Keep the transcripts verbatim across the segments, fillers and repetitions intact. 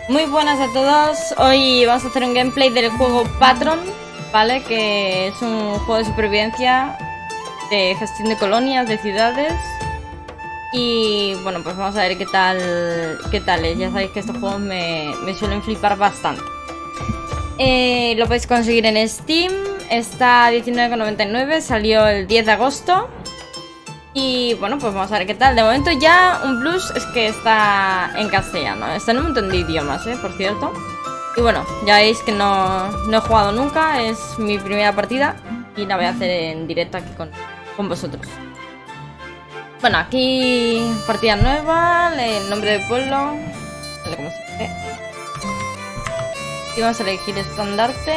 Muy buenas a todos, hoy vamos a hacer un gameplay del juego Patron, ¿vale? Que es un juego de supervivencia, de gestión de colonias, de ciudades. Y bueno, pues vamos a ver qué tal, qué tal es. Ya sabéis que estos juegos me, me suelen flipar bastante. Eh, lo podéis conseguir en Steam, está a diecinueve con noventa y nueve, salió el diez de agosto. Y bueno, pues vamos a ver qué tal. De momento ya un plus es que está en castellano. Está en un montón de idiomas, ¿eh? Por cierto. Y bueno, ya veis que no, no he jugado nunca. Es mi primera partida y la voy a hacer en directo aquí con, con vosotros. Bueno, aquí partida nueva, el nombre del pueblo, como se ve. Y vamos a elegir estandarte.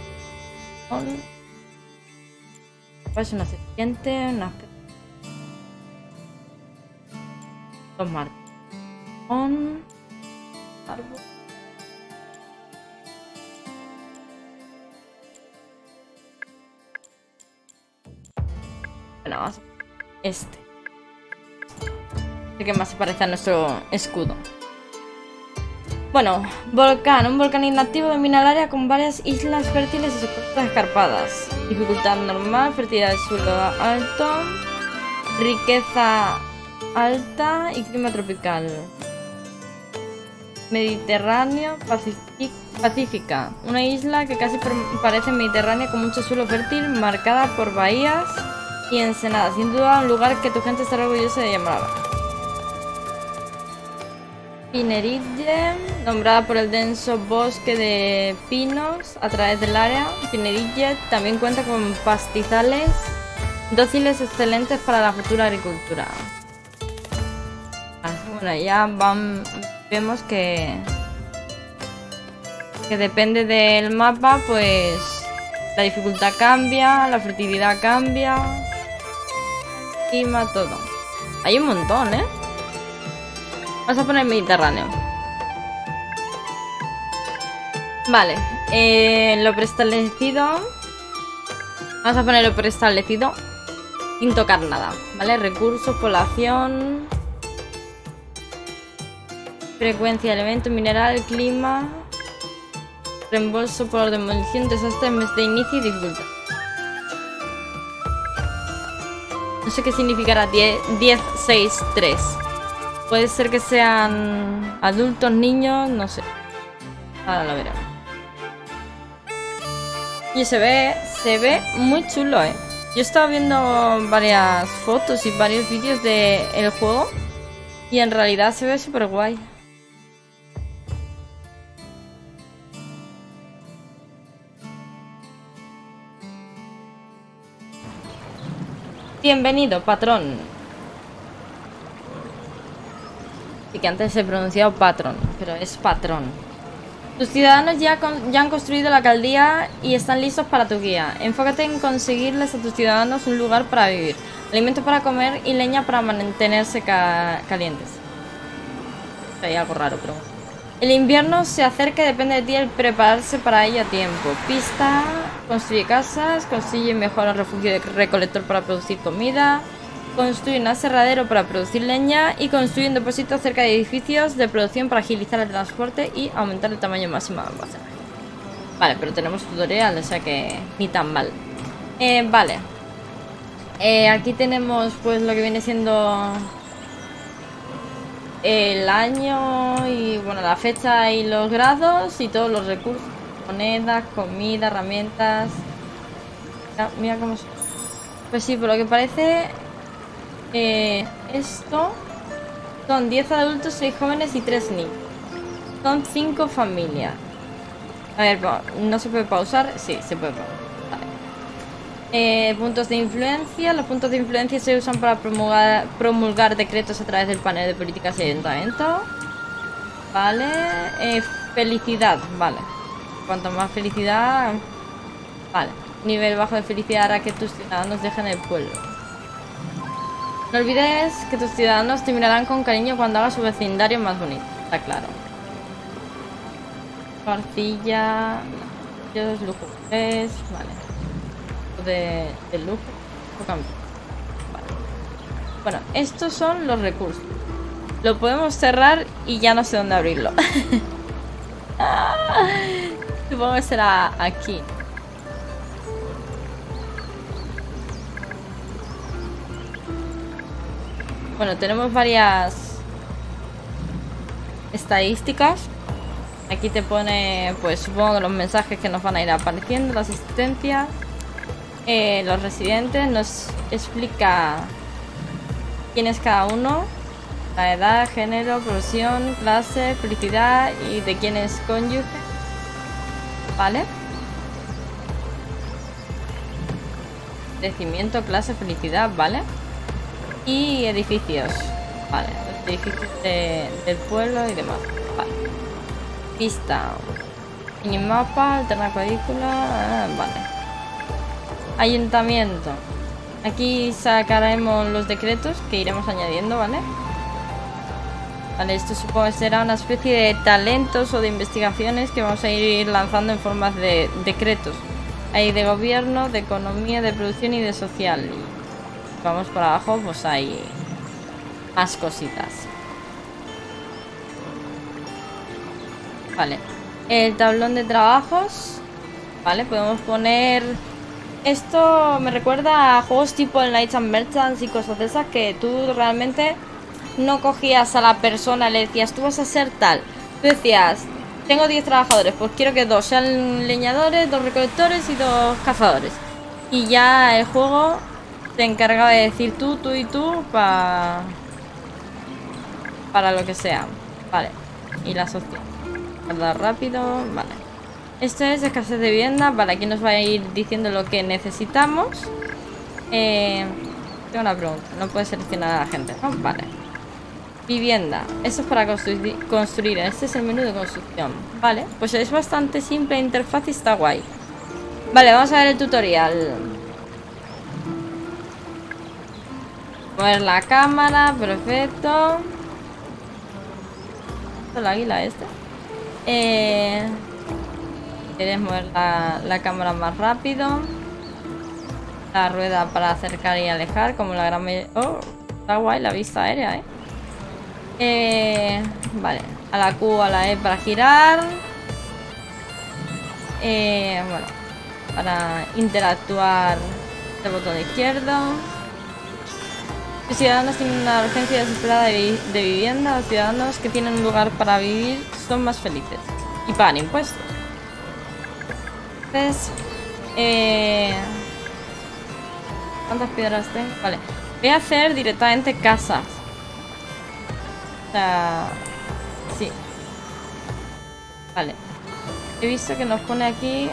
Pues una serpiente, una... Dos martón, árbol. Bueno, vamos a este. El que más se parece a nuestro escudo. Bueno, volcán. Un volcán inactivo domina el área con varias islas fértiles y sus costas escarpadas. Dificultad normal, fertilidad del suelo alto, riqueza alta y clima tropical. Mediterráneo, pacífica. Una isla que casi parece mediterránea con mucho suelo fértil, marcada por bahías y ensenadas. Sin duda un lugar que tu gente estará orgullosa de llamar. Pinerille, nombrada por el denso bosque de pinos a través del área. Pinerille también cuenta con pastizales dóciles excelentes para la futura agricultura. Bueno, ya van, vemos que, que depende del mapa, pues la dificultad cambia, la fertilidad cambia, clima, todo. Hay un montón, ¿eh? Vamos a poner Mediterráneo. Vale, eh, lo preestablecido. Vamos a poner lo preestablecido sin tocar nada, ¿vale? Recursos, población, frecuencia de elementos, mineral, clima, reembolso por demolición, desastre, mes de inicio y dificultad. No sé qué significará diez, seis, tres. Puede ser que sean adultos, niños, no sé. Ahora lo veremos. Y se ve, se ve muy chulo, ¿eh? Yo estaba viendo varias fotos y varios vídeos del juego y en realidad se ve súper guay. Bienvenido, patrón. Sí, que antes he pronunciado patrón, pero es patrón. Tus ciudadanos ya, con, ya han construido la alcaldía y están listos para tu guía. Enfócate en conseguirles a tus ciudadanos un lugar para vivir, alimentos para comer y leña para mantenerse ca calientes. Hay algo raro, pero... El invierno se acerca y depende de ti el prepararse para ello a tiempo. Pista, construye casas, construye mejor refugio de recolector para producir comida, construye un aserradero para producir leña y construye un depósito cerca de edificios de producción para agilizar el transporte y aumentar el tamaño máximo de almacén. Vale, pero tenemos tutorial, o sea que ni tan mal. Eh, vale. Eh, aquí tenemos pues lo que viene siendo el año y bueno, la fecha y los grados y todos los recursos. Monedas, comida, herramientas. Mira, mira cómo... Pues sí, por lo que parece... Eh, esto son diez adultos, seis jóvenes y tres niños. Son cinco familias. A ver, ¿no se puede pausar? Sí, se puede pausar. Vale. Eh, puntos de influencia. Los puntos de influencia se usan para promulgar, promulgar decretos a través del panel de políticas y ayuntamiento. Vale. Eh, felicidad, vale. Cuanto más felicidad... Vale. Nivel bajo de felicidad hará que tus ciudadanos dejen el pueblo. No olvides que tus ciudadanos te mirarán con cariño cuando hagas su vecindario más bonito. Está claro. Arcilla, lujo tres, vale. De, de lujo. Vale. Bueno, estos son los recursos. Lo podemos cerrar y ya no sé dónde abrirlo. Supongo que será aquí. Bueno, tenemos varias estadísticas. Aquí te pone, pues supongo que los mensajes que nos van a ir apareciendo, la asistencia, eh, los residentes, nos explica quién es cada uno, la edad, género, profesión, clase, felicidad y de quién es cónyuge, ¿vale? Crecimiento, clase, felicidad, ¿vale? Y edificios, ¿vale? Los edificios de, del pueblo y demás, ¿vale? Pista, minimapa, alterna cuadrícula, ah, vale. Ayuntamiento. Aquí sacaremos los decretos que iremos añadiendo, ¿vale? Vale, esto supongo que será una especie de talentos o de investigaciones que vamos a ir lanzando en formas de decretos. Hay de gobierno, de economía, de producción y de social. Y vamos por abajo, pues hay más cositas. Vale, el tablón de trabajos. Vale, podemos poner... Esto me recuerda a juegos tipo el Knights and Merchants y cosas de esas, que tú realmente no cogías a la persona, le decías, tú vas a ser tal. Tú decías, tengo diez trabajadores, pues quiero que dos sean leñadores, dos recolectores y dos cazadores. Y ya el juego te encargaba de decir tú, tú y tú para... para lo que sea. Vale, y la sociedad. Guardar rápido, vale. Esto es escasez de vivienda. Vale, aquí nos va a ir diciendo lo que necesitamos. Eh, tengo una pregunta. No puedes seleccionar a la gente, ¿no? Vale. Vivienda. Esto es para construir, construir. Este es el menú de construcción. Vale, pues es bastante simple. La interfaz y está guay. Vale, vamos a ver el tutorial. Mover la cámara, perfecto. ¿El águila este? Eh, ¿Quieres mover la, la cámara más rápido? La rueda para acercar y alejar, como la gran mayoría. Oh, está guay la vista aérea, ¿eh? eh Vale, a la Q, a la E para girar. Eh, bueno, para interactuar, el botón izquierdo. Los ciudadanos tienen una urgencia desesperada de, vi de vivienda. Los ciudadanos que tienen un lugar para vivir son más felices y pagan impuestos. Entonces, eh... ¿cuántas piedras tengo? Vale, voy a hacer directamente casas. O sea, sí. Vale. He visto que nos pone aquí...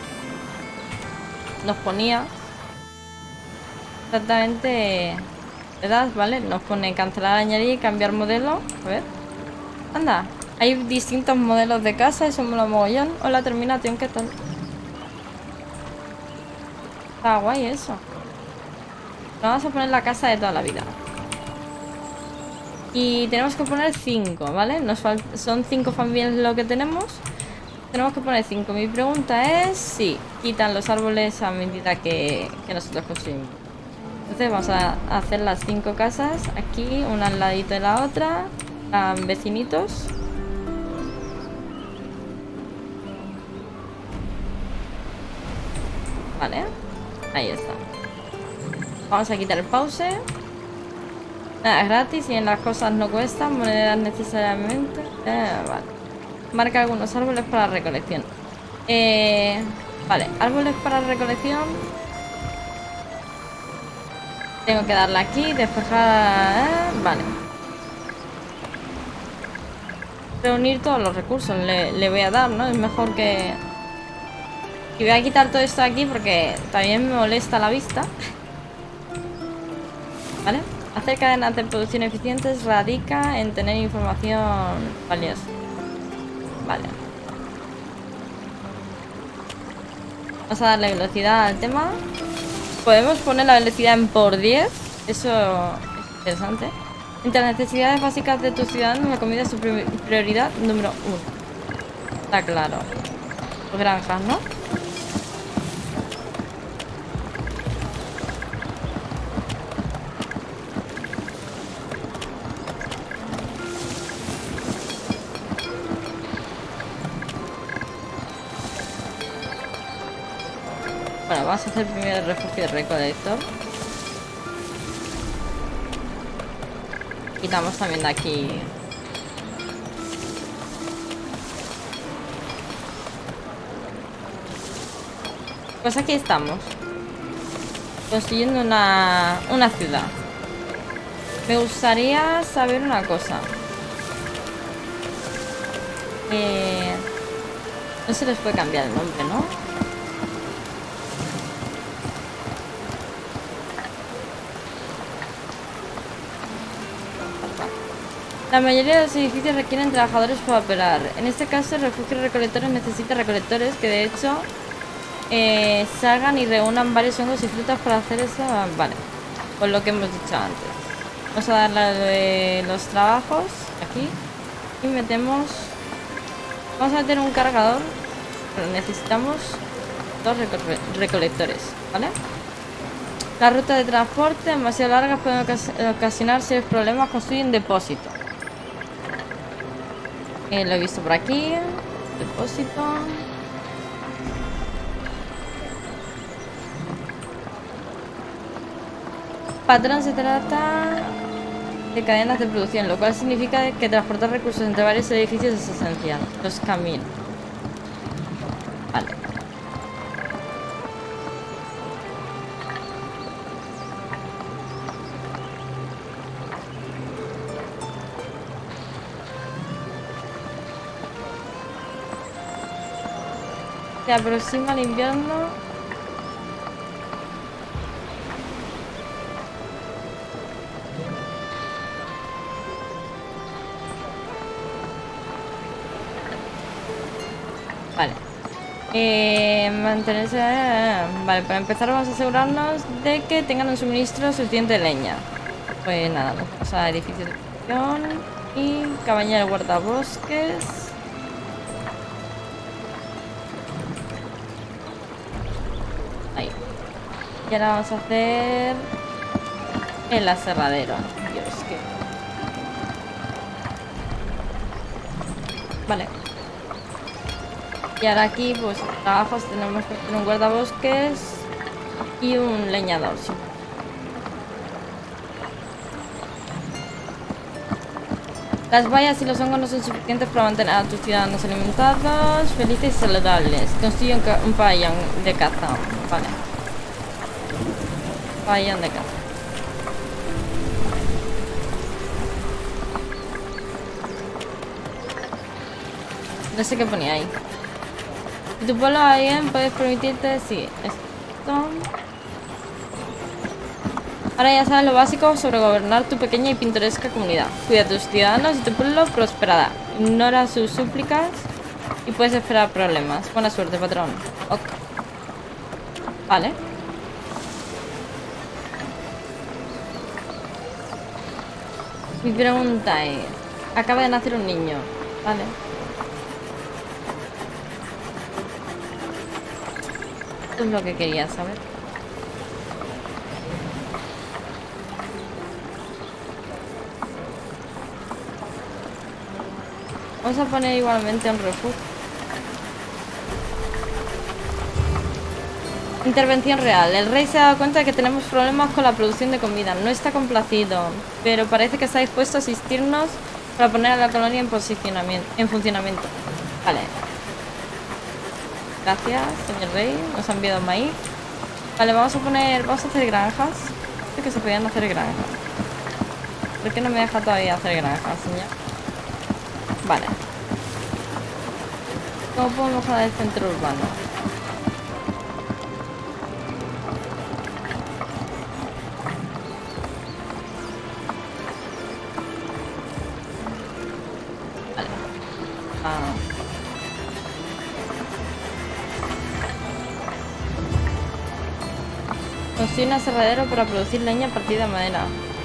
Nos ponía... Exactamente... ¿Verdad? Vale, nos pone cancelar, añadir, cambiar modelo. A ver. Anda. Hay distintos modelos de casa, eso me lo mogollón. Hola, terminación, ¿qué tal? Está guay eso. Vamos a poner la casa de toda la vida. Y tenemos que poner cinco, ¿vale? Nos son cinco familias lo que tenemos. Tenemos que poner cinco. Mi pregunta es si quitan los árboles a medida que, que nosotros construimos. Entonces vamos a hacer las cinco casas aquí, una al ladito de la otra, a vecinitos. Vale, ahí está. Vamos a quitar el pause. Nada, es gratis y en las cosas no cuestan monedas necesariamente. Eh, vale. Marca algunos árboles para recolección. Eh, vale, árboles para recolección. Tengo que darle aquí, despejar... Eh, vale. Reunir todos los recursos le, le voy a dar, ¿no? Es mejor que... Y voy a quitar todo esto aquí porque también me molesta la vista. ¿Vale? Hacer cadenas de producción eficientes radica en tener información valiosa. Vale. Vamos a darle velocidad al tema. Podemos poner la velocidad en por diez. Eso es interesante. Entre las necesidades básicas de tus ciudadanos, la comida es su prioridad número uno. Está claro. Los granjas, ¿no? Bueno, vamos a hacer primero el refugio de recolector. Quitamos también de aquí. Pues aquí estamos. Construyendo una, una ciudad. Me gustaría saber una cosa. Eh, no se les puede cambiar el nombre, ¿no? La mayoría de los edificios requieren trabajadores para operar. En este caso, el refugio de recolectores necesita recolectores que, de hecho, eh, salgan y reúnan varios hongos y frutas para hacer eso. Vale, pues lo que hemos dicho antes. Vamos a darle los trabajos aquí y metemos. Vamos a meter un cargador, pero necesitamos dos reco- recolectores, ¿vale? Las rutas de transporte demasiado largas pueden ocas ocasionar serios problemas. Construye un depósito. Eh, lo he visto por aquí. Depósito. Patrón se trata de cadenas de producción, lo cual significa que transportar recursos entre varios edificios es esencial. Los caminos. Vale. Se aproxima el invierno. Vale. Eh, mantenerse... Vale, para empezar vamos a asegurarnos de que tengan un suministro suficiente de leña. Pues nada, vamos a edificio de producción y cabaña de guardabosques. Ahí. Y ahora vamos a hacer el aserradero. Dios, que... Vale. Y ahora aquí, pues, trabajos tenemos que tener un guardabosques y un leñador. Sí. Las vallas y los hongos no son suficientes para mantener a tus ciudadanos alimentados, felices y saludables. Construye un, un pabellón de caza. Vale. Pabellón de caza. No sé qué ponía ahí. Si tu pueblo va bien, puedes permitirte... Sí, esto... Ahora ya sabes lo básico sobre gobernar tu pequeña y pintoresca comunidad. Cuida a tus ciudadanos y tu pueblo prosperará. Ignora sus súplicas y puedes esperar problemas. Buena suerte, patrón. Ok. Vale. Mi pregunta es... Acaba de nacer un niño. Vale. Esto es lo que quería saber. Vamos a poner igualmente un refugio. Intervención real. El rey se ha dado cuenta de que tenemos problemas con la producción de comida. No está complacido, pero parece que está dispuesto a asistirnos para poner a la colonia en posicionamiento, en funcionamiento. Vale. Gracias, señor rey. Nos ha enviado maíz. Vale, vamos a poner... Vamos a hacer granjas. Creo que se podían hacer granjas. ¿Por qué no me deja todavía hacer granjas, señor? Vale. ¿Cómo podemos mejorar el centro urbano? Vale. Ah. Construir un aserradero para producir leña a partir de madera.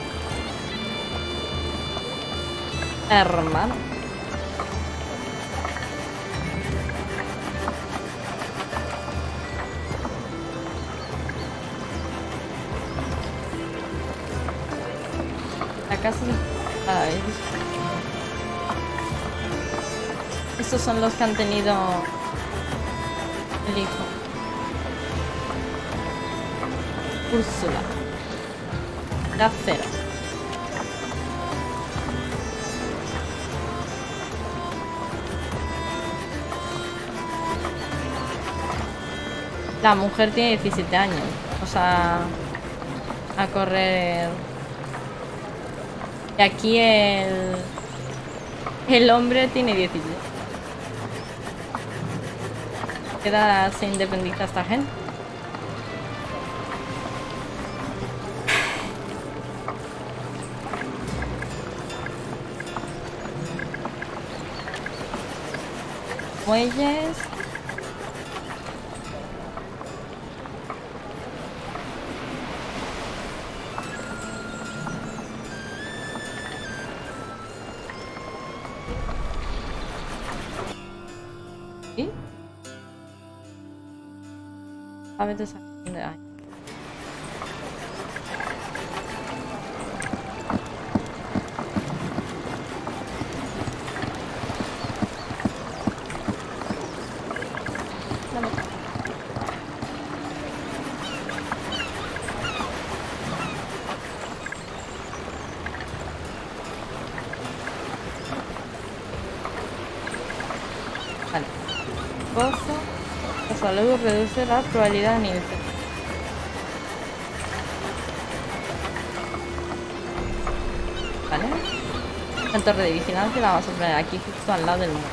Hermano. La casa de... Ay. Estos son los que han tenido el hijo. Úrsula. La cero. La mujer tiene diecisiete años. O sea, a correr. Y aquí el... El hombre tiene diecisiete. ¿Qué edad se independiza esta gente? Muelles. ¿Sí? A veces de ahí. Vale. Pozo. La salud reduce la probabilidad de infección. Vale. La torre de vigilancia la vamos a poner aquí justo al lado del muro.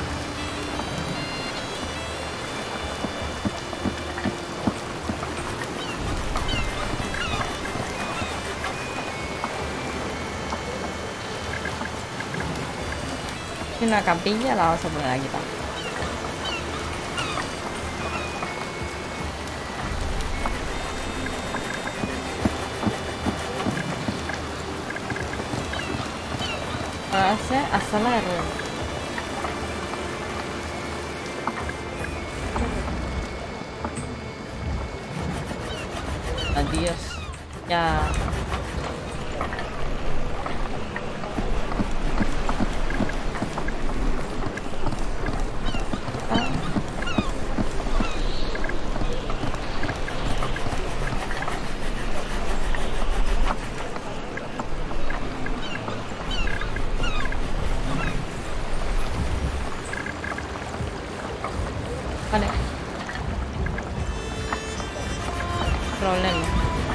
Y una capilla la vamos a poner aquí también. Pase a sala de ruedas. Adiós. Ya. Ah. Vale. Problema.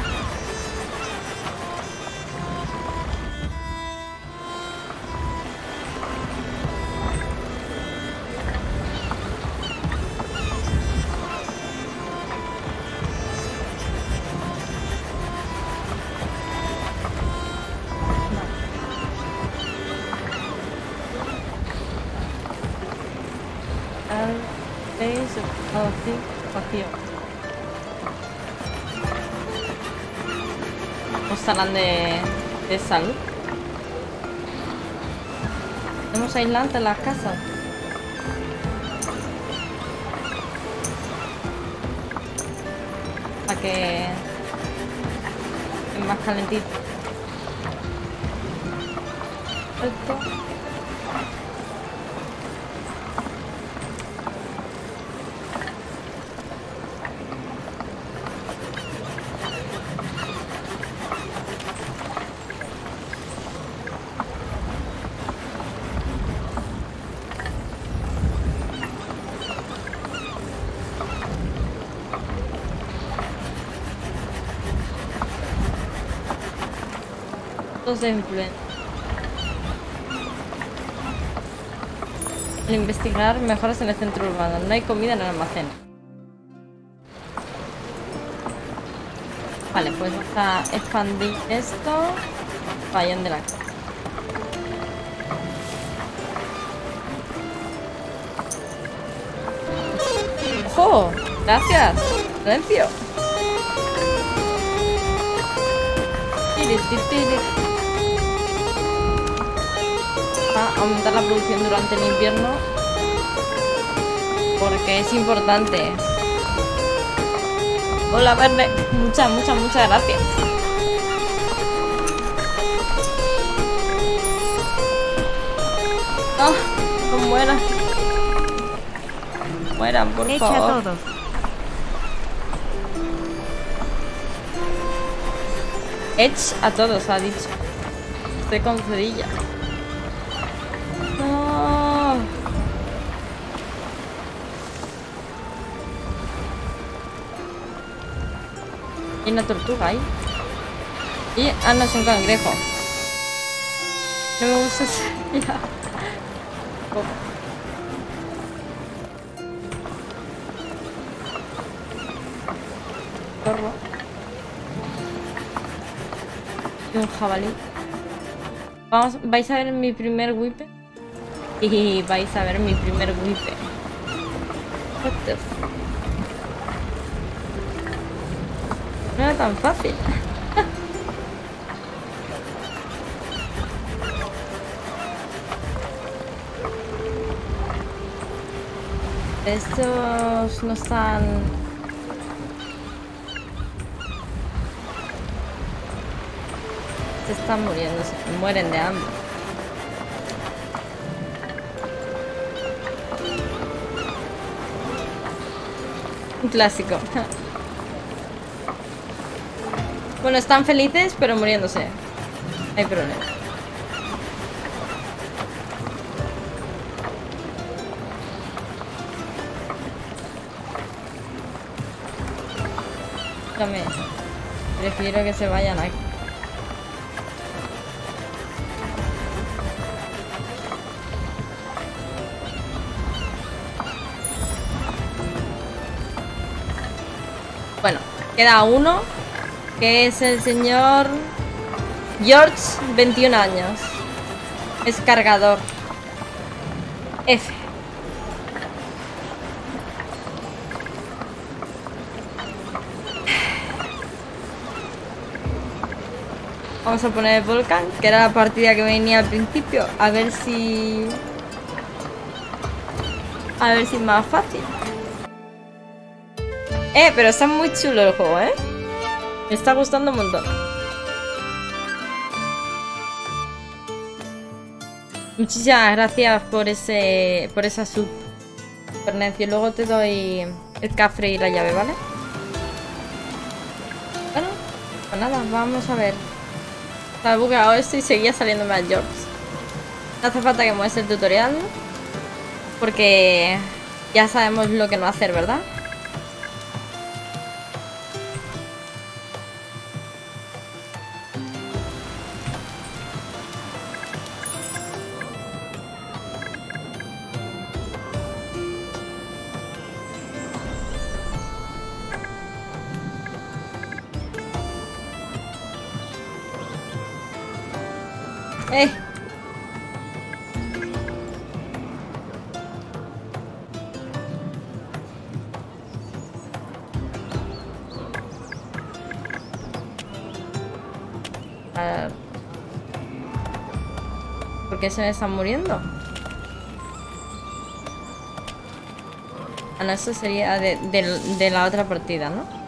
seis, ocupado cinco, vacío. Pues salón de, de salud. Tenemos aislante en las casas. Para que es más calentito. Esto. De influencia. Al investigar mejoras en el centro urbano. No hay comida en el almacén. Vale, pues vamos a expandir esto. Vayan de la casa. ¡Oh! Gracias. Silencio. Tiris, tiris, tiris. Aumentar la producción durante el invierno porque es importante. Hola Verde, muchas, muchas, muchas gracias. Oh, no mueran. Mueran, por Echa favor. todo. Edge a todos, ha dicho. Estoy con cedilla. No. Hay una tortuga ahí. Y, ah, no, es un cangrejo. No me gusta ese. Ya. Oh. Zorro. Y un jabalí. Vamos, ¿vais a ver mi primer whip? Y vais a ver mi primer whip. What the fuck? No era tan fácil. Estos no están... Se están muriendo, se mueren de hambre. Un clásico. Bueno, están felices, pero muriéndose. No hay problema. Dame. Prefiero que se vayan aquí. Bueno, queda uno, que es el señor George, veintiún años. Es cargador. F. Vamos a poner el volcán, que era la partida que venía al principio. A ver si... A ver si es más fácil. Eh, pero está muy chulo el juego, ¿eh? Me está gustando un montón. Muchísimas gracias por ese... Por esa sub. Fernancio, luego te doy el cafre y la llave, ¿vale? Bueno, pues nada, vamos a ver. Estaba bugueado esto y seguía saliéndome a George. No hace falta que muestre el tutorial, porque ya sabemos lo que no hacer, ¿verdad? Eh. A ver. ¿Por qué se me están muriendo? Ah, no, eso sería de, de, de la otra partida, ¿no?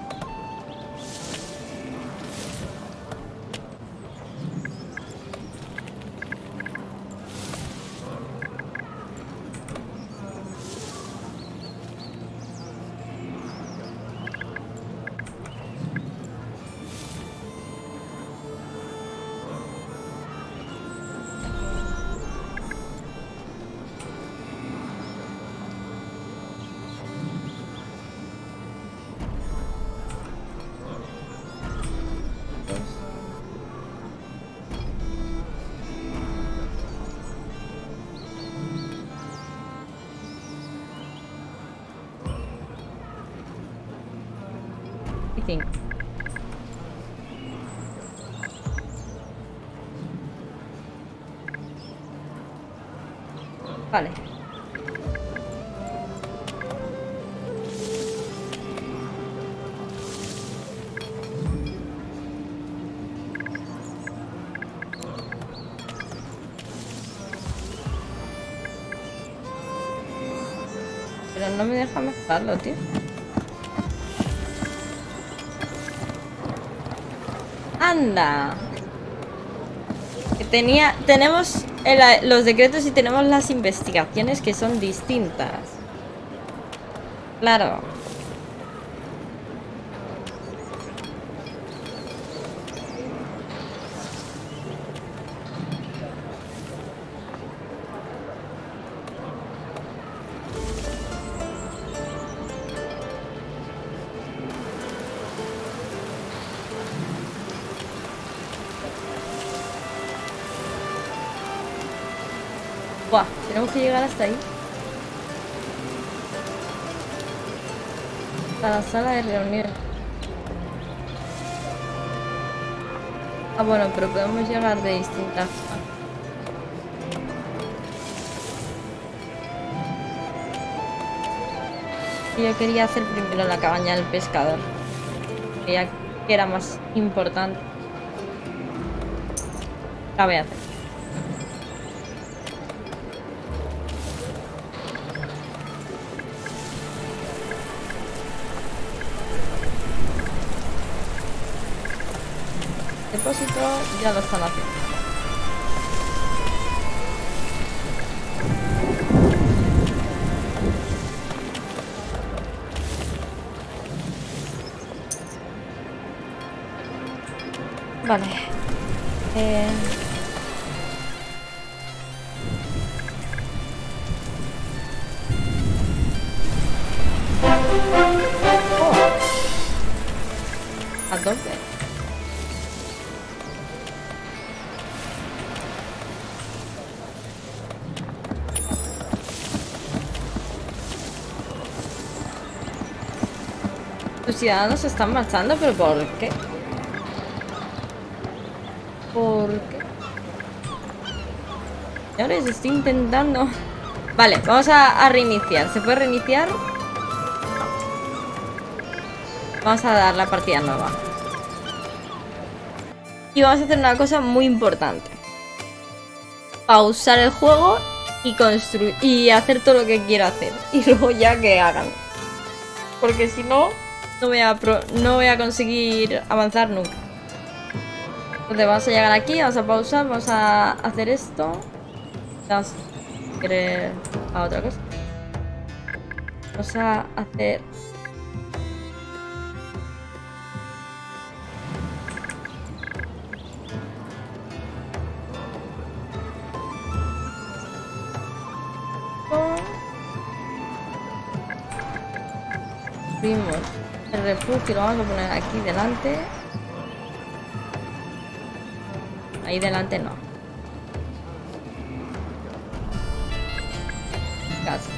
Vale. Pero no me deja mezclarlo, tío. Anda. Que tenía, tenemos el, los decretos y tenemos las investigaciones que son distintas. Claro. Tenemos que llegar hasta ahí. A la sala de reunión. Ah, bueno, pero podemos llegar de distintas formas. Yo quería hacer primero la cabaña del pescador. Creía que era más importante. La voy a hacer. Depósito ya lo están haciendo. Vale. Eh... Oh. A tope. Los ciudadanos se están marchando, pero ¿por qué? ¿Por qué? Señores, estoy intentando. Vale, vamos a, a reiniciar. ¿Se puede reiniciar? Vamos a dar la partida nueva. Y vamos a hacer una cosa muy importante. Pausar el juego y construir y hacer todo lo que quiero hacer. Y luego ya que hagan. Porque si no, no voy a pro no voy a conseguir avanzar nunca. Entonces vamos a llegar aquí, vamos a pausar, vamos a hacer esto. Vamos a querer a otra cosa. Vamos a hacer... Subimos el refugio, lo vamos a poner aquí delante. Ahí delante no. Casi.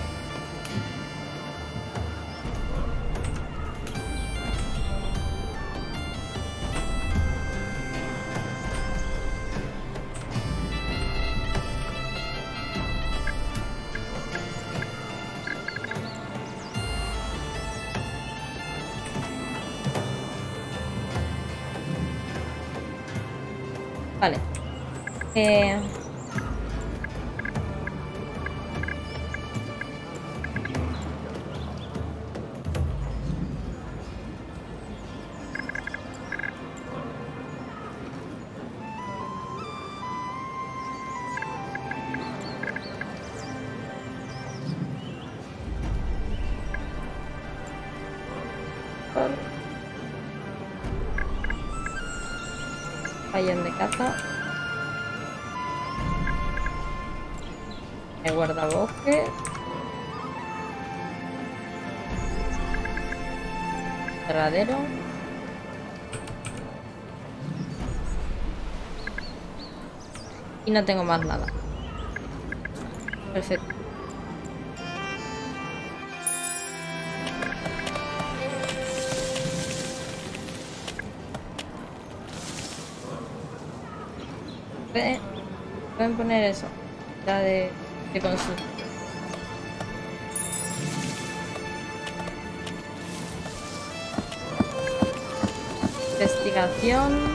Vale. Eh... Pabellón de caza. El guardabosque. Cerradero. Y no tengo más nada. Perfecto. Pueden poner eso, ya de, de consumo. Investigación.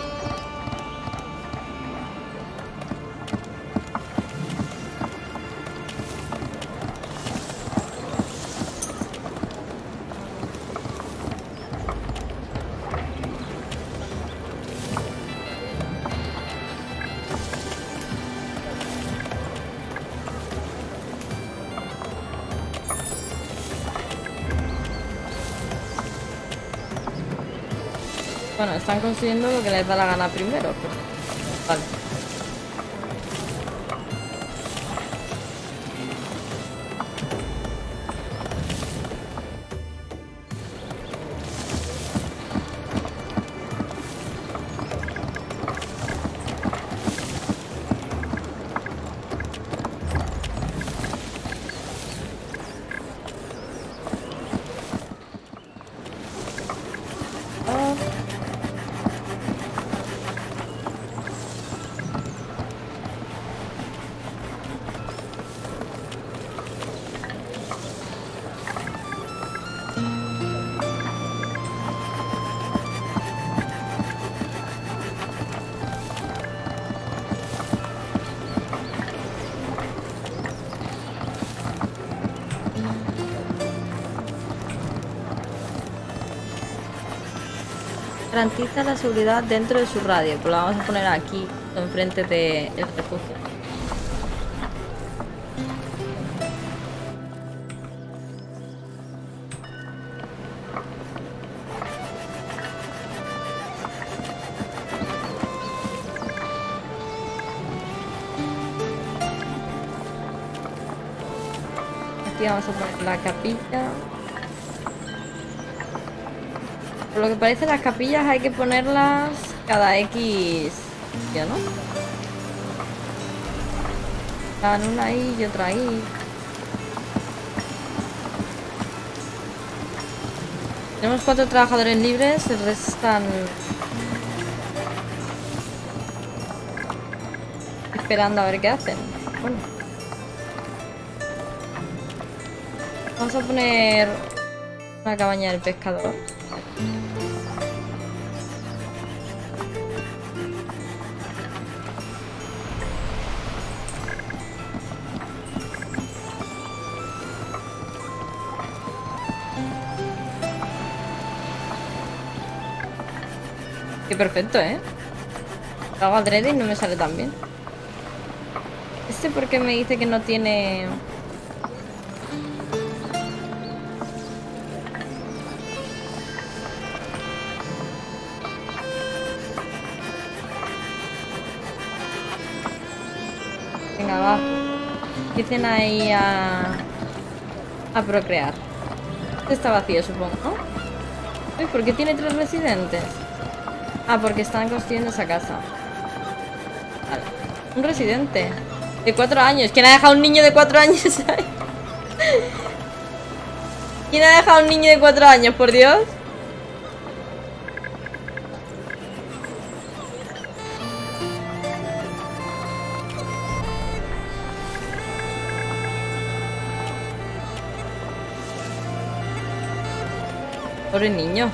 Bueno, están consiguiendo lo que les da la gana primero, pero... Vale. Garantiza la seguridad dentro de su radio. Pues lo vamos a poner aquí, enfrente del refugio. Aquí vamos a poner la capilla. Por lo que parece, las capillas hay que ponerlas cada X, ¿ya no? Estaban una ahí y otra ahí. Tenemos cuatro trabajadores libres, el resto están esperando a ver qué hacen. Bueno, vamos a poner una cabaña del pescador. Qué perfecto, ¿eh? Lo hago adrede y no me sale tan bien. Este porque me dice que no tiene... Venga, va. Empiecen ahí a... a procrear. Este está vacío, supongo, ¿no? Uy, ¿por qué tiene tres residentes? Ah, porque están construyendo esa casa. Vale. Un residente. De cuatro años. ¿Quién ha dejado un niño de cuatro años ahí? ¿Quién ha dejado un niño de cuatro años, por Dios? Pobre niño.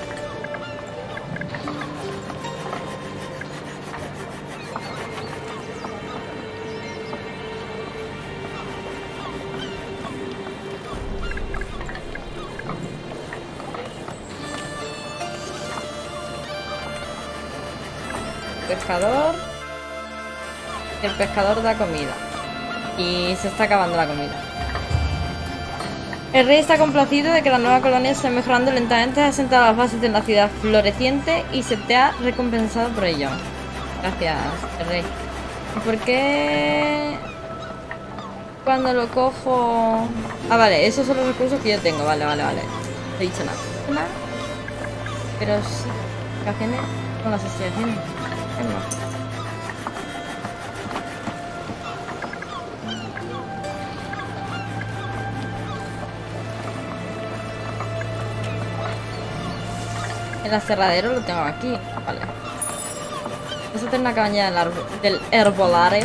Pescador. El pescador da comida. Y se está acabando la comida. El rey está complacido de que la nueva colonia esté mejorando lentamente. Ha asentado las bases de una ciudad floreciente y se te ha recompensado por ello. Gracias, el rey. ¿Y por qué cuando lo cojo? Ah, vale, esos son los recursos que yo tengo. Vale, vale, vale. No he dicho nada. Nada. Pero sí. ¿Qué hacen con las estoy haciendo? ¿Qué más? El aserradero lo tengo aquí, vale. Vamos a tener una cabaña del, del herbolario.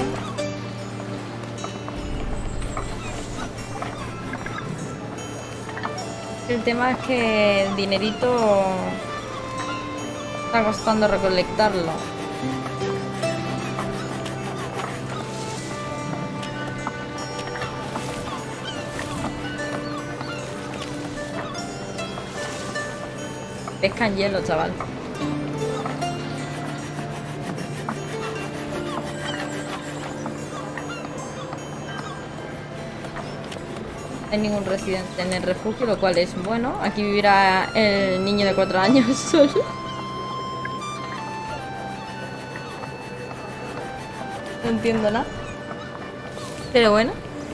El tema es que el dinerito está costando recolectarlo. Pesca en hielo, chaval. No hay ningún residente en el refugio, lo cual es bueno. Aquí vivirá el niño de cuatro años solo. No entiendo nada. Pero bueno.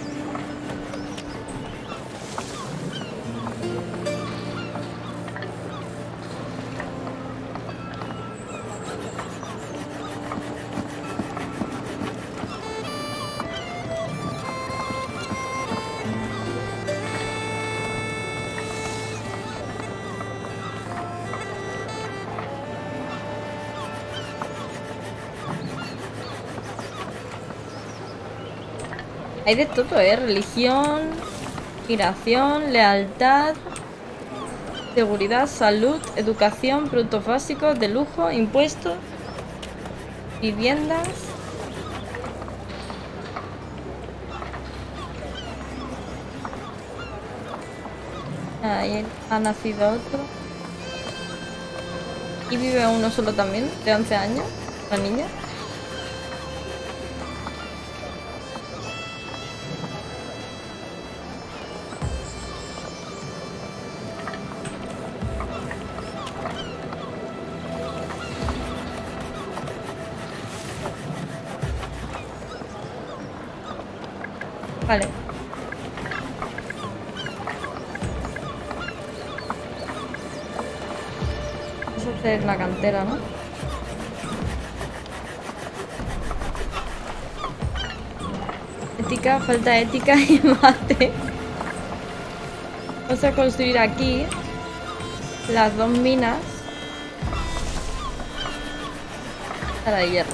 Hay de todo, ¿eh? Religión, migración, lealtad, seguridad, salud, educación, productos básicos, de lujo, impuestos, viviendas. Ahí ha nacido otro. Y vive uno solo también, de once años, la niña. Vale. Vamos a hacer la cantera, ¿no? Ética, falta ética y mate. Vamos a construir aquí las dos minas para de hierro.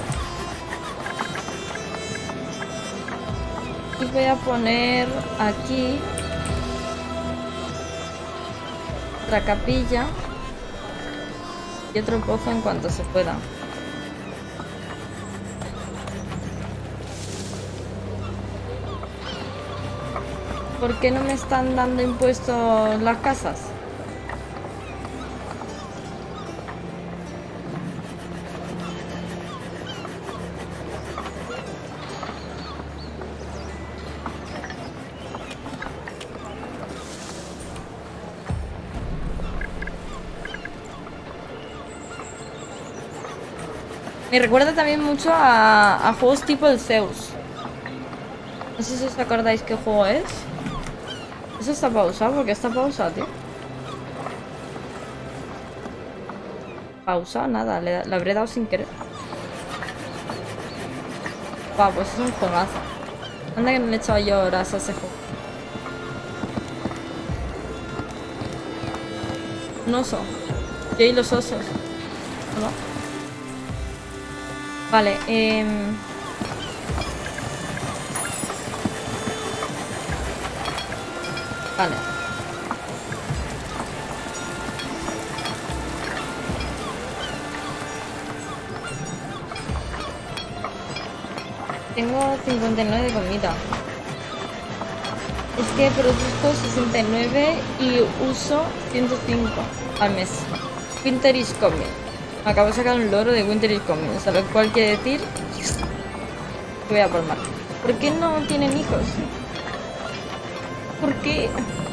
Y voy a poner aquí otra capilla y otro pozo en cuanto se pueda. ¿Por qué no me están dando impuestos las casas? Me recuerda también mucho a, a juegos tipo el Zeus. No sé si os acordáis qué juego es. Eso está pausado, porque está pausado, tío. Pausado, nada, le, le habré dado sin querer. Guau, pues es un juegazo. Anda que no le he echado yo horas a ese juego. Un oso. Yo y los osos. ¿No? Vale, eh... Vale. Tengo cincuenta y nueve de comida. Es que produzco sesenta y nueve y uso ciento cinco al mes. Winter is coming. Acabo de sacar un loro de Winter is coming, o sea, lo cual quiere decir que voy a por mar. ¿Por qué no tienen hijos? ¿Por qué?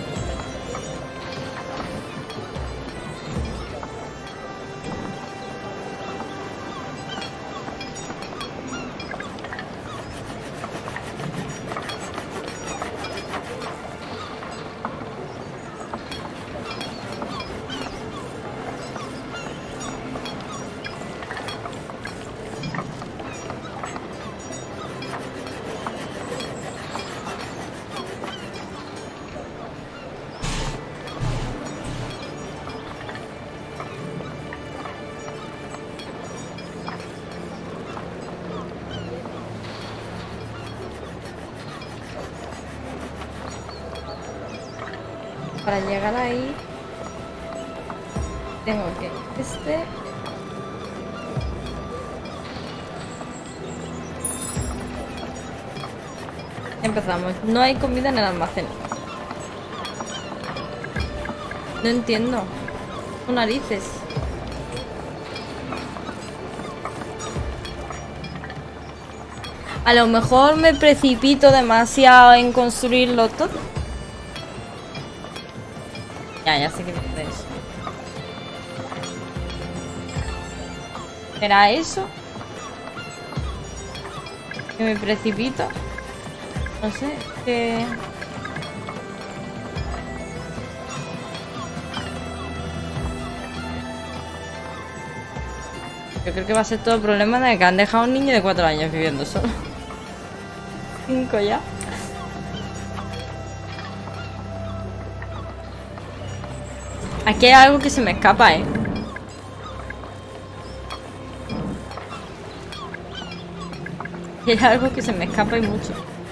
Para llegar ahí tengo que este empezamos. No hay comida en el almacén. No entiendo. Son narices. A lo mejor me precipito demasiado en construirlo todo. Ya, ya sé que me eso. ¿Será eso? ¿Que me precipito? No sé, que... Yo creo que va a ser todo el problema de que han dejado a un niño de cuatro años viviendo solo. Cinco ya. Aquí hay algo que se me escapa, ¿eh? Aquí hay algo que se me escapa y mucho.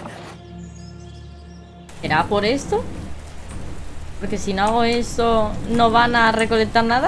¿Será por esto? Porque si no hago eso, ¿no van a recolectar nada?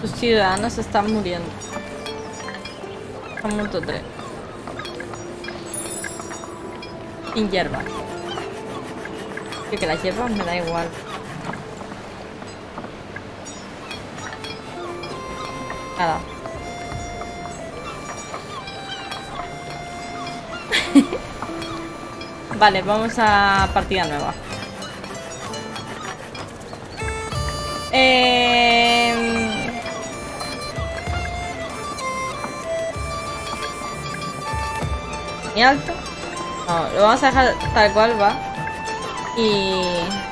Tus ciudadanos están muriendo. Han muerto tres. Sin hierbas. Que, que las hierbas me da igual. Nada. Vale, vamos a partida nueva. Eh... ¿Muy alto? No, lo vamos a dejar tal cual va. Y...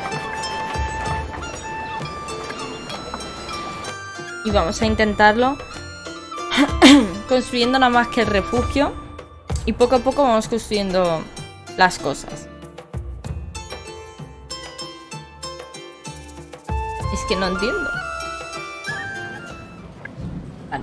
Y vamos a intentarlo construyendo nada más que el refugio. Y poco a poco vamos construyendo las cosas. Es que no entiendo. Vale.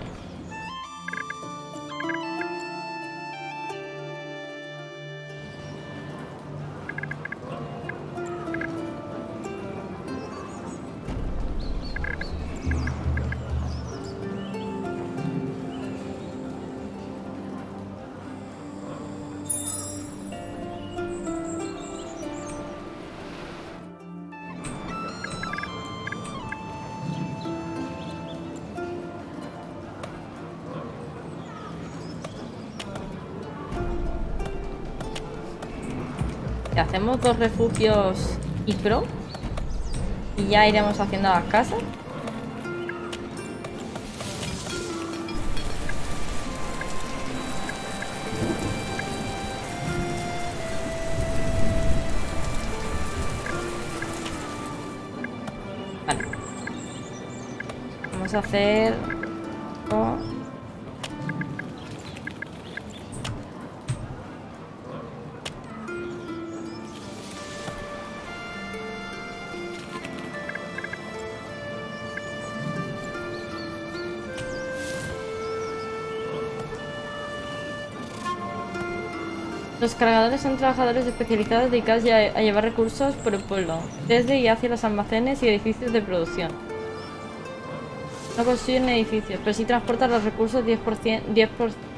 Hacemos dos refugios y pro y ya iremos haciendo las casas. Vale. Vamos a hacer oh. Los cargadores son trabajadores especializados dedicados a llevar recursos por el pueblo, desde y hacia los almacenes y edificios de producción. No construyen edificios, pero sí transportan los recursos diez por ciento. diez por ciento.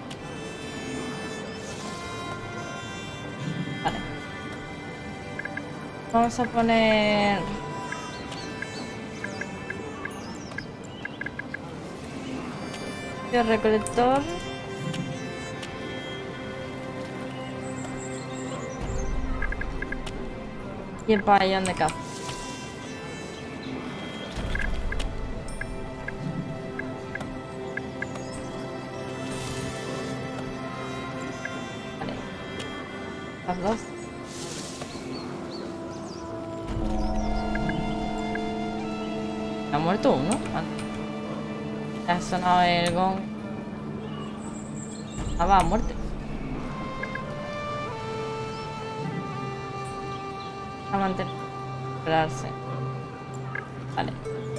Vale. Vamos a poner... el recolector. Y el pabellón de caza. Vale. Las dos. ¿Ha muerto uno? Ah, ha sonado el gong. Ah, va a muerte. A mantener. Esperarse. Vale.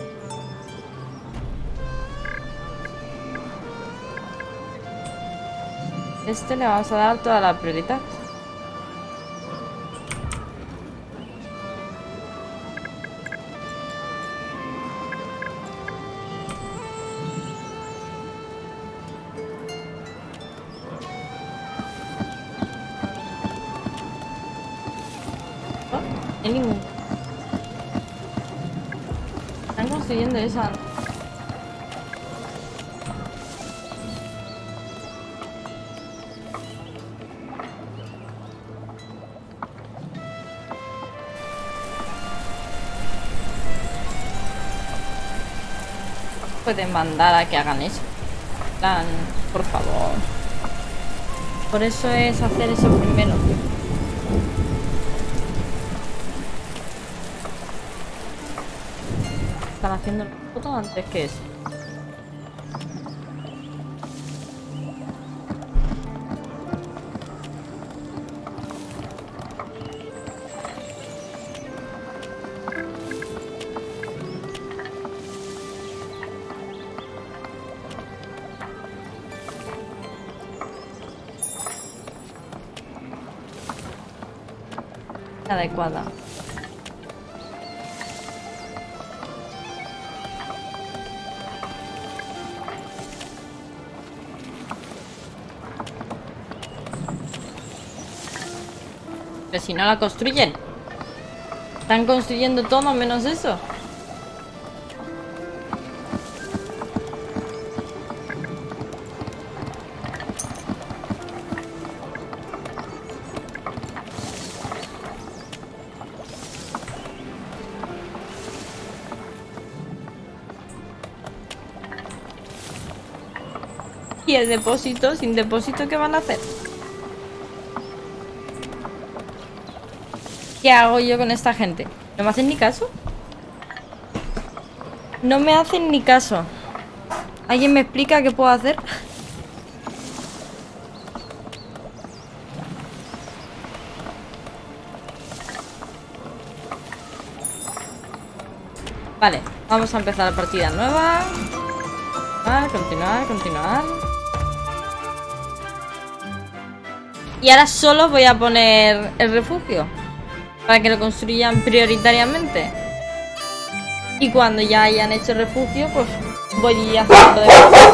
Este le vamos a dar toda la prioridad. Ningún. Están construyendo esa. Pueden mandar a que hagan eso. Plan, por favor. Por eso es hacer eso primero. Están haciendo la foto antes que eso. Adecuada. Pero si no la construyen. Están construyendo todo menos eso. ¿Y el depósito? ¿Sin depósito qué van a hacer? ¿Qué hago yo con esta gente? ¿No me hacen ni caso? No me hacen ni caso. ¿Alguien me explica qué puedo hacer? Vale, vamos a empezar la partida nueva. Continuar, continuar, continuar. Y ahora solo voy a poner el refugio para que lo construyan prioritariamente. Y cuando ya hayan hecho el refugio, pues voy a hacer lo demás.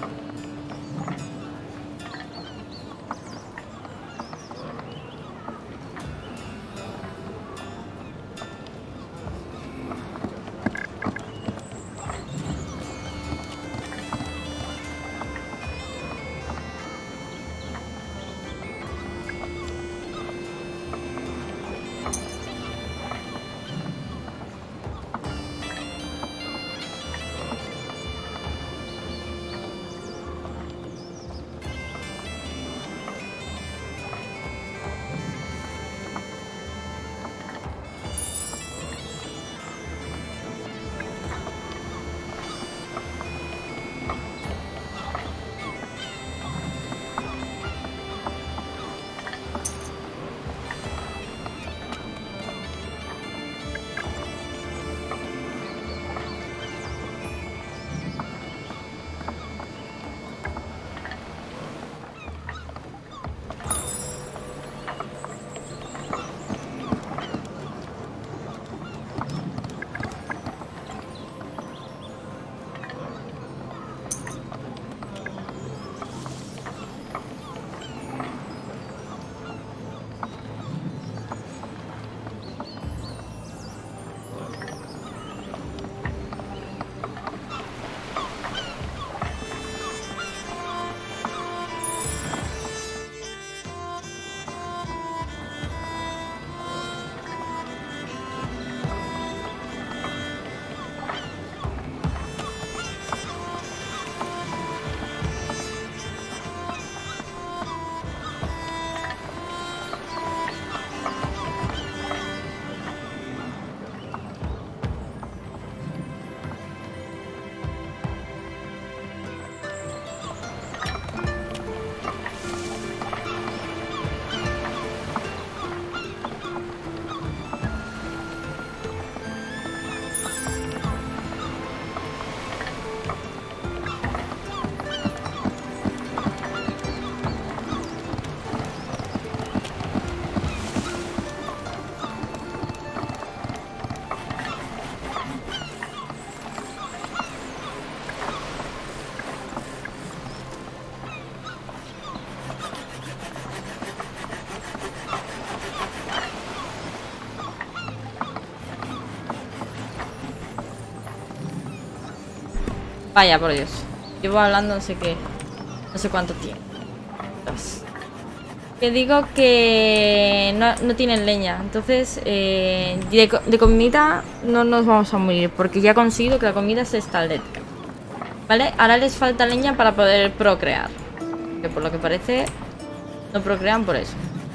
Vaya, por Dios. Llevo hablando no sé qué. No sé cuánto tiempo. Que digo que no, no tienen leña. Entonces, eh, de, de comida no nos vamos a morir. Porque ya he conseguido que la comida se establezca. ¿Vale? Ahora les falta leña para poder procrear. Que por lo que parece, no procrean por eso.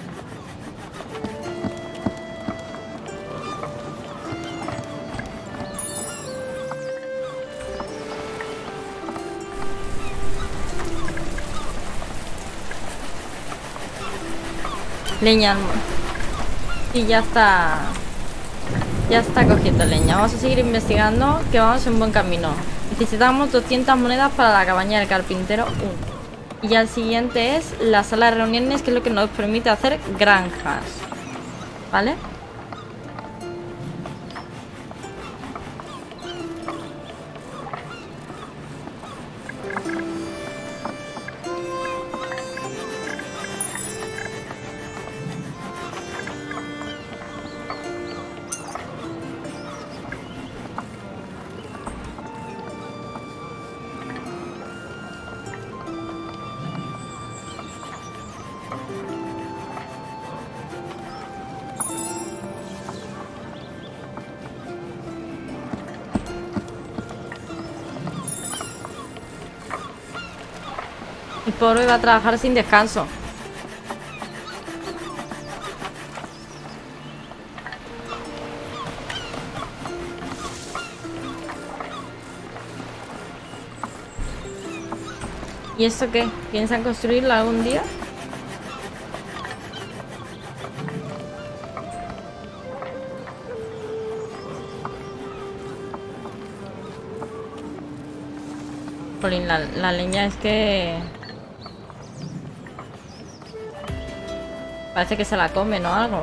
Leña. Y ya está. Ya está cogiendo leña. Vamos a seguir investigando, que vamos en buen camino. Necesitamos doscientas monedas para la cabaña del carpintero uno. Y ya el siguiente es la sala de reuniones, que es lo que nos permite hacer granjas. ¿Vale? El pobre va a trabajar sin descanso. ¿Y esto qué? ¿Piensan construirlo algún día? Jolín, la, la leña es que... parece que se la come, ¿no? Algo.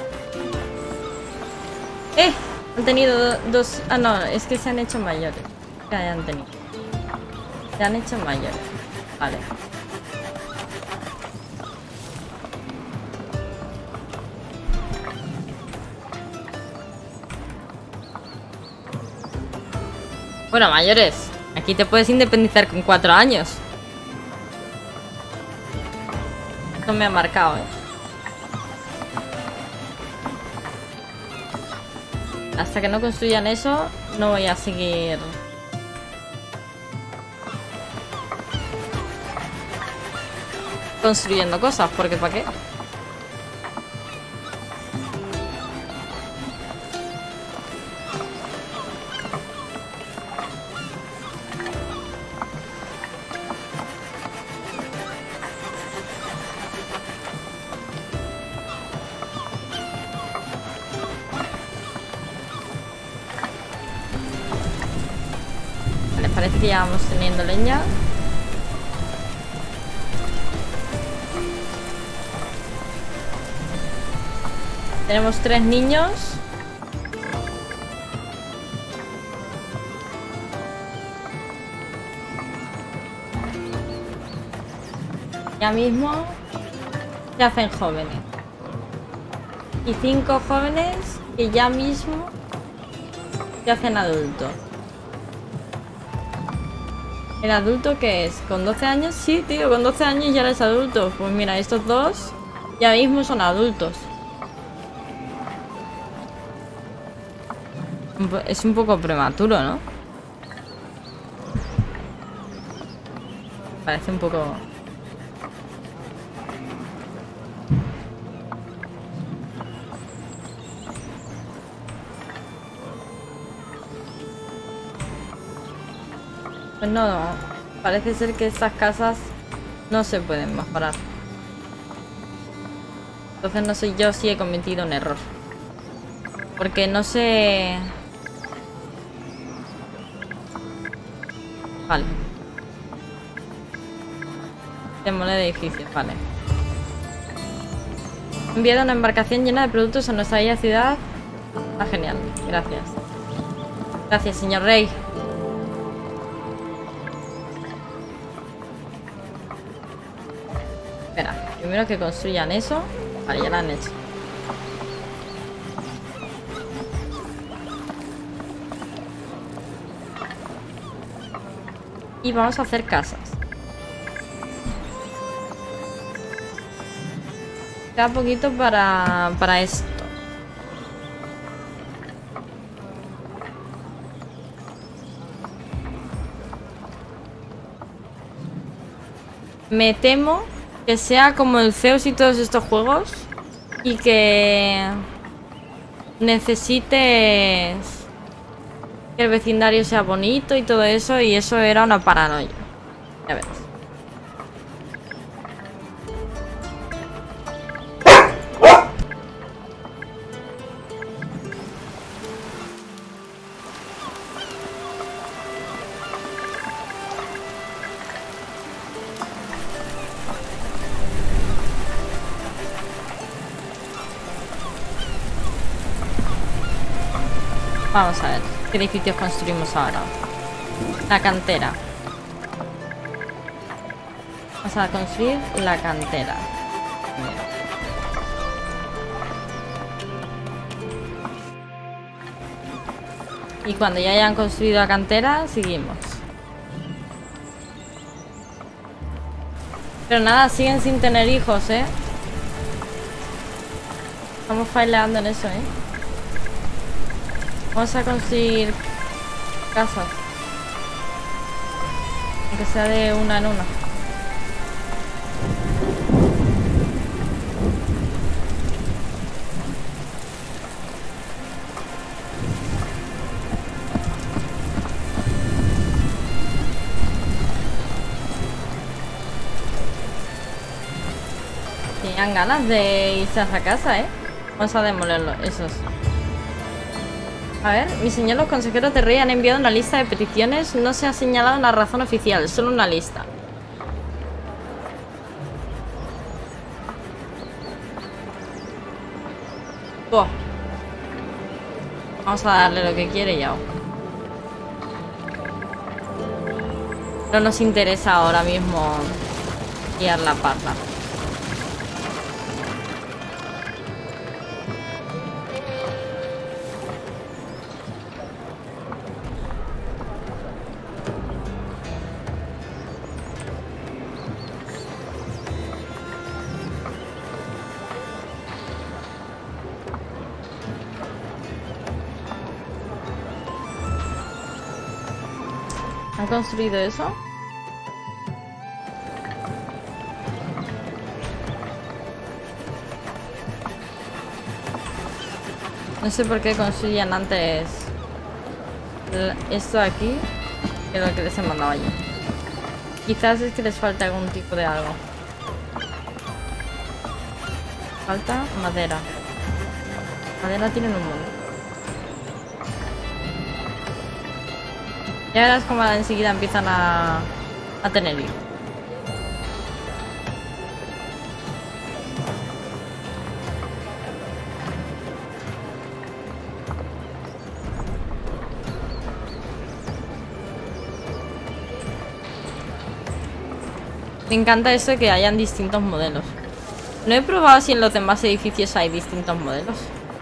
¡Eh! Han tenido do- dos... Ah, no, es que se han hecho mayores. que hayan tenido. Se han hecho mayores. Vale. Bueno, mayores. Aquí te puedes independizar con cuatro años. Esto me ha marcado, ¿eh? Hasta que no construyan eso, no voy a seguir... construyendo cosas, porque ¿para qué? Vale, parece que ya vamos teniendo leña. Tenemos tres niños. Ya mismo se hacen jóvenes. Y cinco jóvenes que ya mismo se hacen adultos. ¿El adulto qué es? ¿Con doce años? Sí, tío, con doce años ya eres adulto. Pues mira, estos dos ya mismo son adultos. Es un poco prematuro, ¿no? Parece un poco... Pues no, parece ser que estas casas no se pueden mejorar. Entonces no sé yo si he cometido un error. Porque no sé... Vale. Demoler edificios, vale. He enviado una embarcación llena de productos a nuestra bella ciudad. Ah, genial, gracias. Gracias, señor rey. Espera, primero que construyan eso. Vale, ya lo han hecho. Y vamos a hacer casas. Queda poquito para, para esto. Me temo que sea como el Zeus y todos estos juegos. Y que necesites que el vecindario sea bonito y todo eso. Y eso era una paranoia. Ya ves. Vamos a ver qué edificios construimos ahora. La cantera. Vamos a construir la cantera. Y cuando ya hayan construido la cantera, seguimos. Pero nada, siguen sin tener hijos, ¿eh? Estamos faileando en eso, ¿eh? Vamos a construir casas. Aunque sea de una en una. Tenían ganas de irse a esa casa, ¿eh? Vamos a demolerlo, esos. A ver, mi señor, los consejeros de rey han enviado una lista de peticiones. No se ha señalado una razón oficial, solo una lista. Oh. Vamos a darle lo que quiere ya. No nos interesa ahora mismo guiar la parla. ¿Han construido eso? No sé por qué construían antes esto de aquí que lo que les he mandado allí. Quizás es que les falta algún tipo de algo. Falta madera. Madera tienen un montón. Ya verás como enseguida empiezan a, a tener hijos. Me encanta eso de que hayan distintos modelos. No he probado si en los demás edificios hay distintos modelos.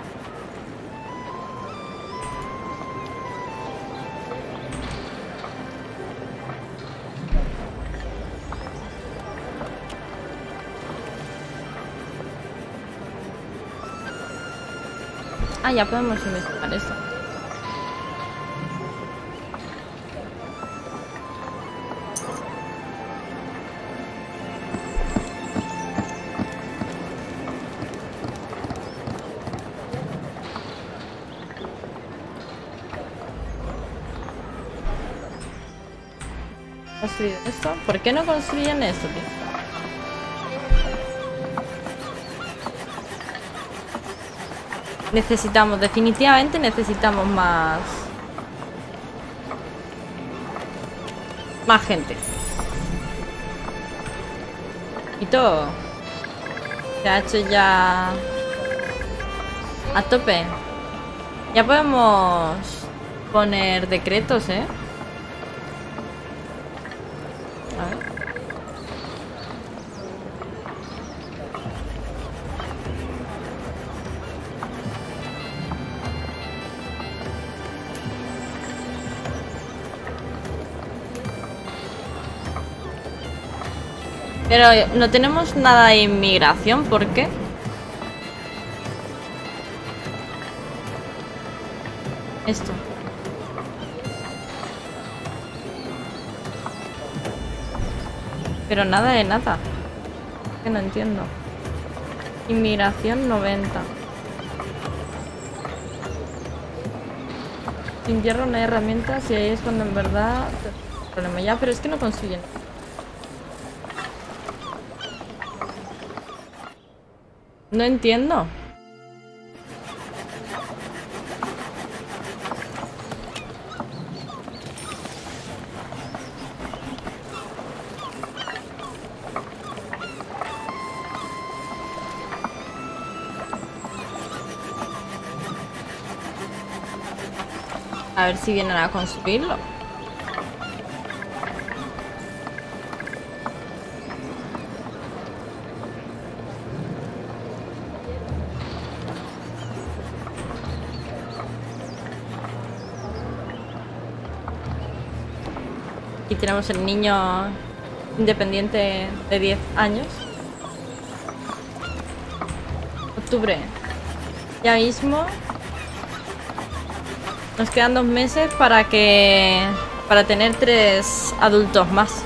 Ah, ya podemos investigar esto. ¿Construir esto? ¿Por qué no construyen esto, tío? Necesitamos, definitivamente necesitamos más... Más gente. Y todo. Se ha hecho ya... A tope. Ya podemos poner decretos, ¿eh? A ver. Pero no tenemos nada de inmigración, ¿por qué? Esto. Pero nada de nada. Que no entiendo. Inmigración noventa. Sin tierra no hay herramientas y ahí es cuando en verdad... Problema ya, pero es que no construyen. No entiendo. A ver si vienen a construirlo. Aquí tenemos el niño independiente de diez años. Octubre. Ya mismo. Nos quedan dos meses para que... Para tener tres adultos más.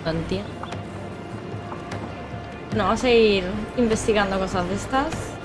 Lo entiendo. No, vamos a ir investigando cosas de estas.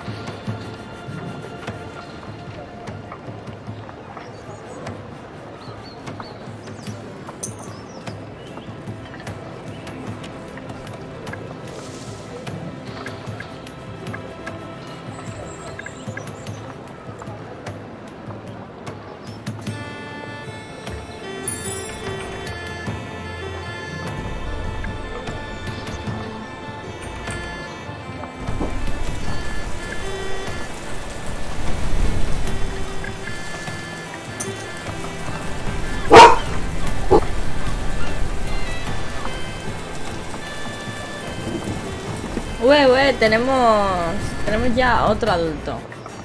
Ué, ué, tenemos... Tenemos ya otro adulto.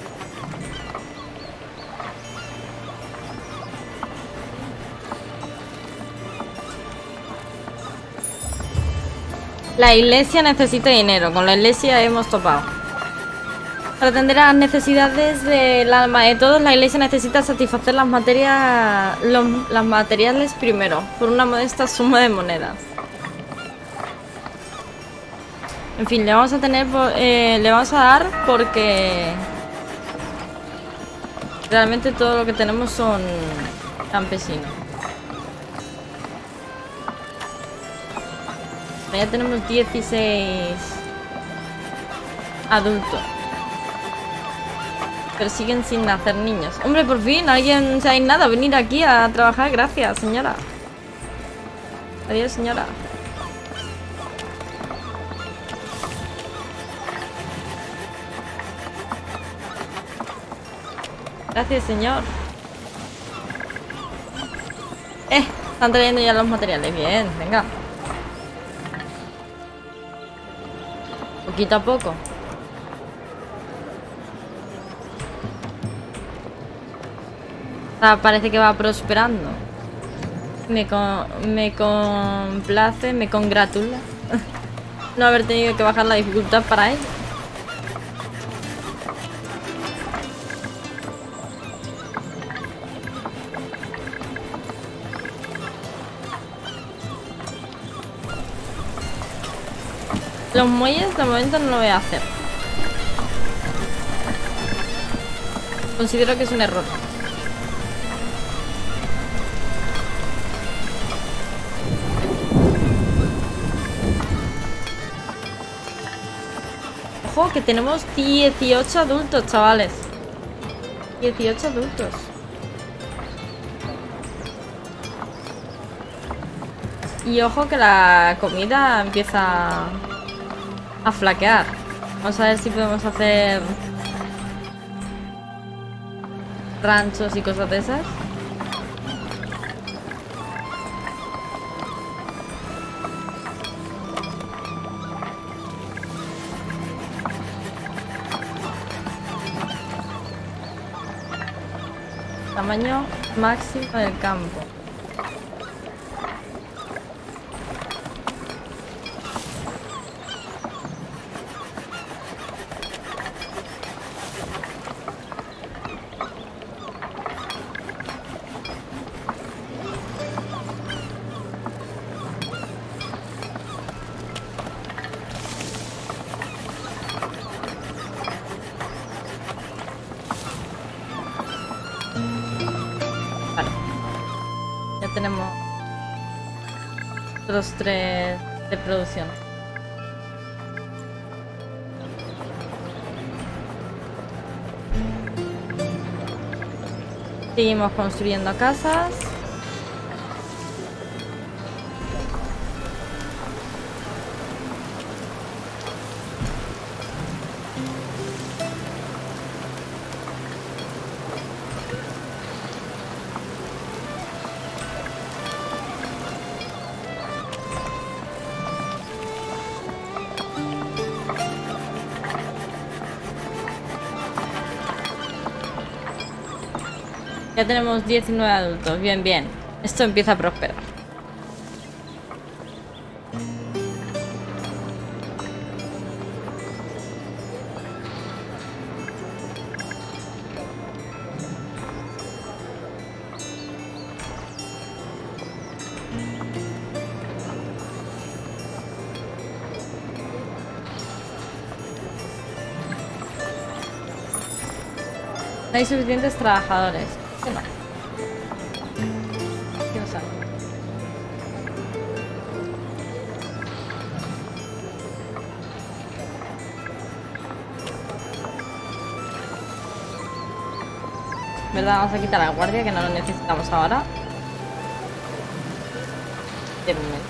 La iglesia necesita dinero. Con la iglesia hemos topado. Para atender a las necesidades del alma de todos, la iglesia necesita satisfacer las materias... Los, las materiales primero, por una modesta suma de monedas. En fin, le vamos a tener, eh, le vamos a dar porque realmente todo lo que tenemos son campesinos. Ya tenemos dieciséis adultos, pero siguen sin nacer niños. Hombre, por fin, alguien se ha dignado a venir aquí a trabajar. Gracias, señora. Adiós, señora. Gracias, señor. Eh, están trayendo ya los materiales. Bien, venga. Poquito a poco. Ah, parece que va prosperando. Me, con, me complace, me congratula no haber tenido que bajar la dificultad para ello. Los muelles de momento no lo voy a hacer. Considero que es un error. Ojo, que tenemos dieciocho adultos, chavales. dieciocho adultos. Y ojo que la comida empieza a flaquear. Vamos a ver si podemos hacer ranchos y cosas de esas. Tamaño máximo del campo. Tenemos otros tres de producción. Seguimos construyendo casas. Ya tenemos diecinueve adultos. Bien, bien. Esto empieza a prosperar. No hay suficientes trabajadores. ¿Qué no? ¿Qué pasa? ¿Verdad? Vamos a quitar a la guardia, que no lo necesitamos ahora. De momento.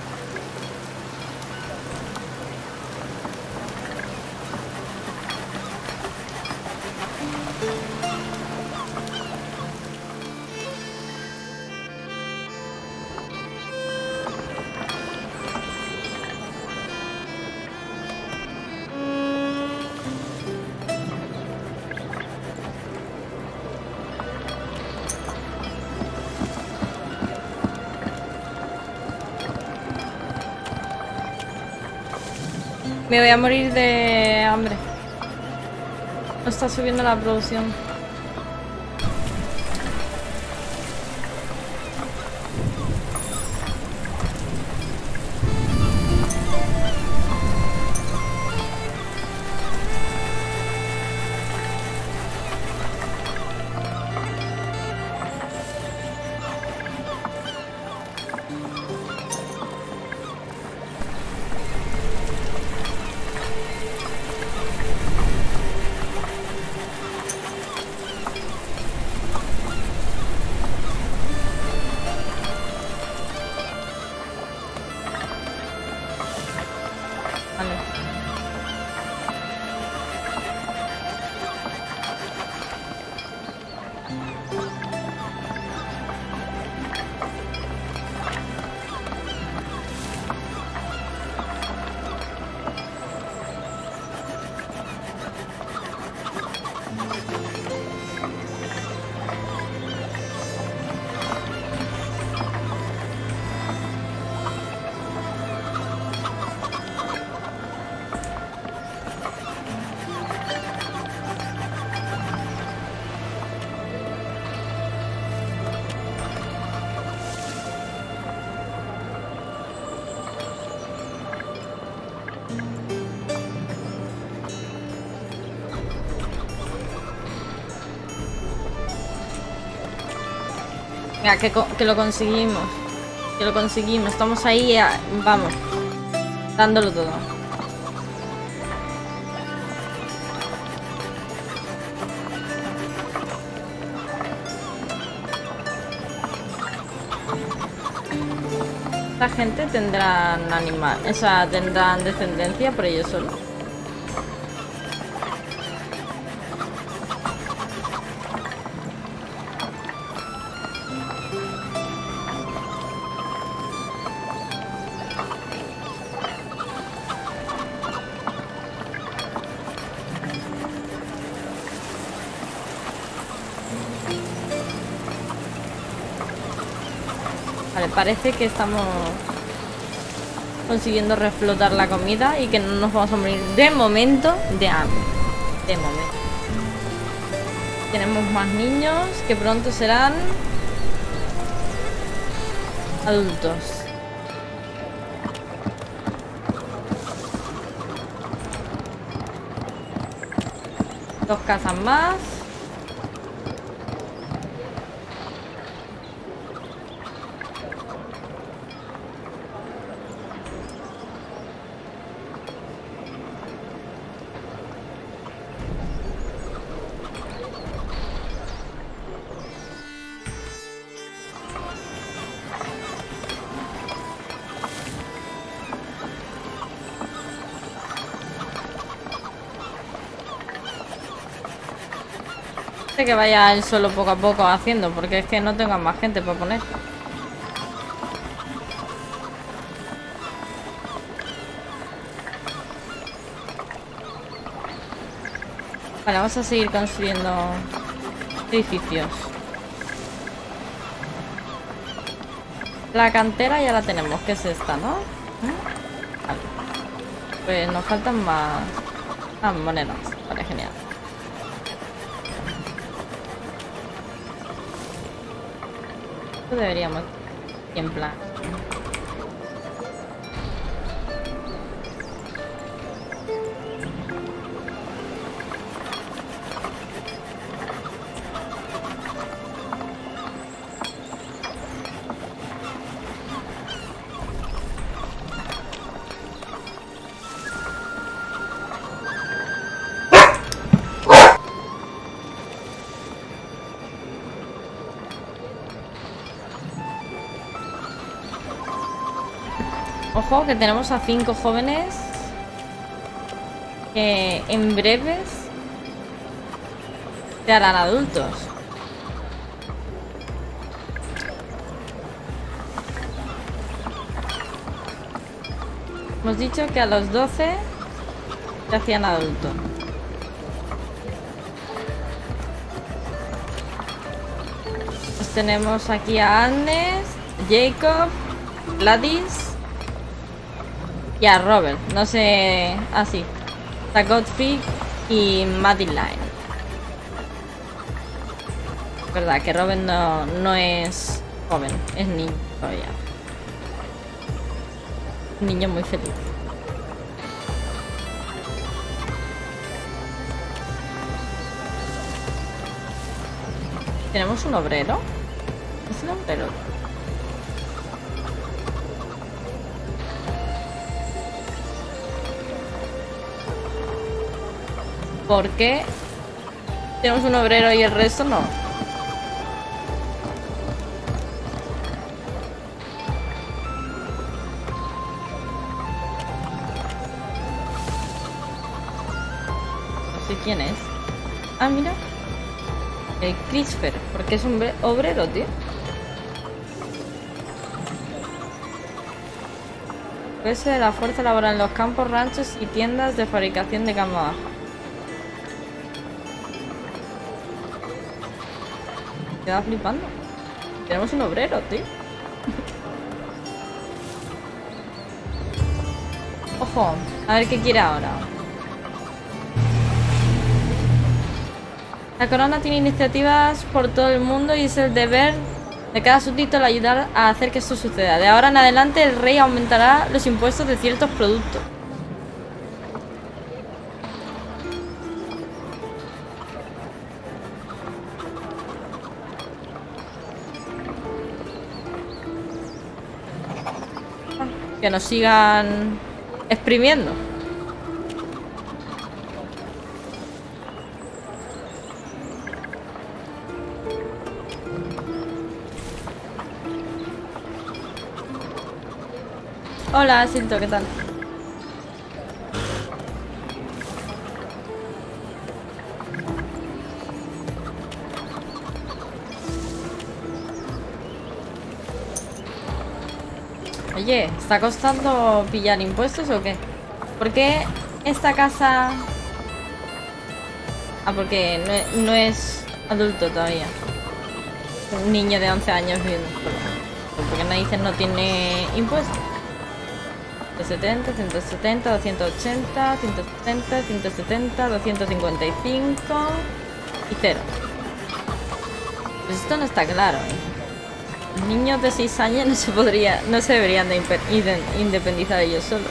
Me voy a morir de hambre. No está subiendo la producción. Venga, que, que lo conseguimos. Que lo conseguimos. Estamos ahí, a, vamos. Dándolo todo. Esta gente tendrán animal, o sea, tendrán descendencia por ellos solos. Vale, parece que estamos consiguiendo reflotar la comida y que no nos vamos a morir de momento de hambre. De momento. Tenemos más niños que pronto serán adultos. Dos casas más. Que vaya él solo poco a poco haciendo, porque es que no tengo más gente para poner. Vale, vamos a seguir construyendo edificios. La cantera ya la tenemos, que es esta, ¿no? Vale. Pues nos faltan más, más monedas. Vale, genial. Deberíamos ir en plan. Ojo, que tenemos a cinco jóvenes que en breves se harán adultos. Hemos dicho que a los doce se hacían adultos. Pues tenemos aquí a Agnes, Jacob, Gladys y a Robert. No sé... así. Ah, a Godfrey y Madeline. Verdad que Robert no, no es joven, es niño todavía. Un niño muy feliz. ¿Tenemos un obrero? ¿Es un obrero? ¿Por qué tenemos un obrero y el resto no? No sé quién es. Ah, mira. El Christopher. ¿Por qué es un obrero, tío? Pese de la fuerza laboral en los campos, ranchos y tiendas de fabricación de cama baja. Queda flipando. Tenemos un obrero, tío. Ojo, a ver qué quiere ahora. La corona tiene iniciativas por todo el mundo y es el deber de cada súbdito el ayudar a hacer que esto suceda. De ahora en adelante el rey aumentará los impuestos de ciertos productos. Que nos sigan exprimiendo. Hola, Silto, ¿qué tal? Oye, ¿está costando pillar impuestos o qué? ¿Por qué esta casa...? Ah, porque no es, no es adulto todavía. Un niño de once años viviendo. Porque narices no tiene impuestos. ciento setenta, ciento setenta, doscientos ochenta, ciento setenta, ciento setenta, doscientos cincuenta y cinco y cero. Pues esto no está claro, ¿eh? Los niños de seis años no se podría, no se deberían de independizar ellos solos.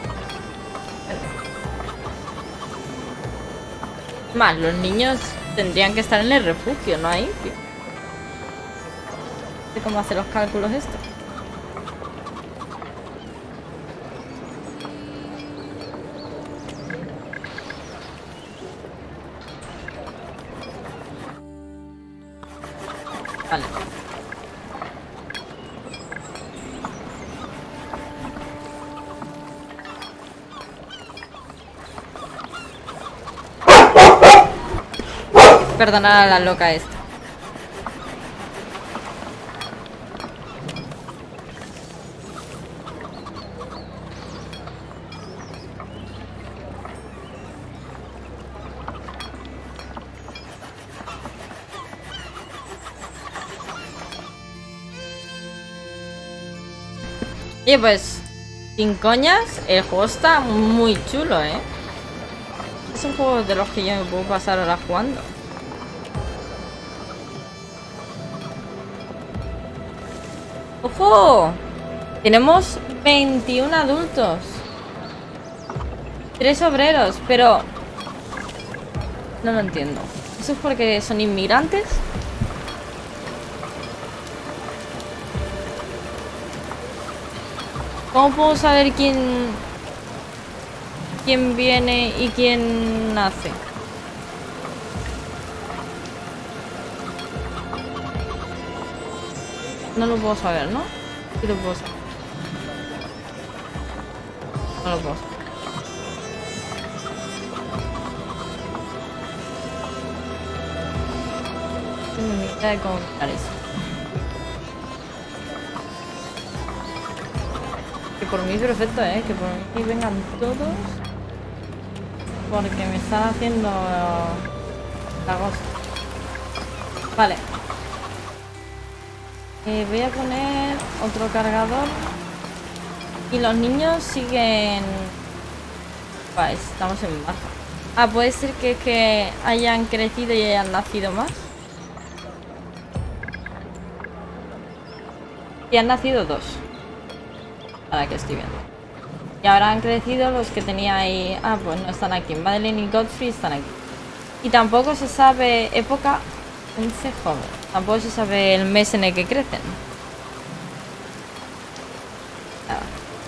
Más, los niños tendrían que estar en el refugio, no ahí. No sé cómo hacer los cálculos esto. Vale. Perdonad a la loca esta. Y pues, sin coñas, el juego está muy chulo, ¿eh? Es un juego de los que yo me puedo pasar horas jugando. ¡Ojo! Tenemos veintiún adultos. Tres obreros, pero... no lo entiendo. ¿Eso es porque son inmigrantes? ¿Cómo puedo saber quién... quién viene y quién nace? No lo puedo saber, ¿no? Sí lo puedo saber. No lo puedo. Tengo ni idea de cómo quitar eso. Que por mí perfecto, ¿eh? Que por mí vengan todos. Porque me están haciendo la cosa. Vale. Eh, voy a poner otro cargador. Y los niños siguen... Vale, estamos en marzo. Ah, puede ser que, que hayan crecido y hayan nacido más. Y han nacido dos. Ahora que estoy viendo. Y ahora han crecido los que tenía ahí... Ah, pues no están aquí. Madeline y Godfrey están aquí. Y tampoco se sabe época... once joven. Tampoco se sabe el mes en el que crecen. Ah.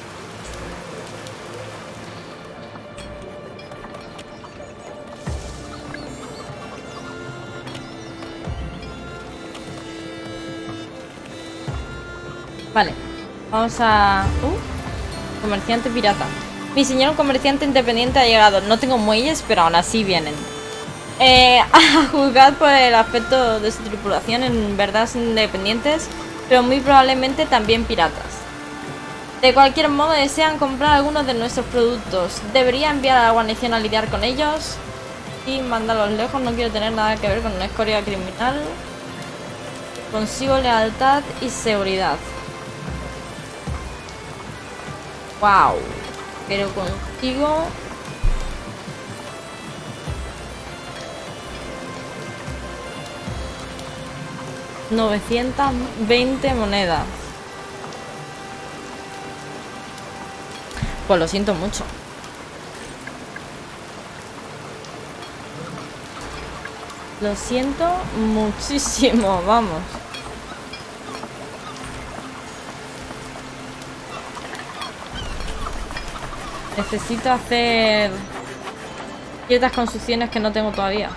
Vale. Vamos a... Uh, comerciante pirata. Mi señor, un comerciante independiente ha llegado. No tengo muelles, pero aún así vienen. Eh, a juzgar por el aspecto de su tripulación, en verdad son independientes, pero muy probablemente también piratas. De cualquier modo, desean comprar algunos de nuestros productos. Debería enviar a la guarnición a lidiar con ellos y mandarlos lejos. No quiero tener nada que ver con una escoria criminal. Consigo lealtad y seguridad. Wow. Pero contigo... novecientas veinte monedas. Pues lo siento mucho. Lo siento muchísimo, vamos. Necesito hacer ciertas construcciones que no tengo todavía.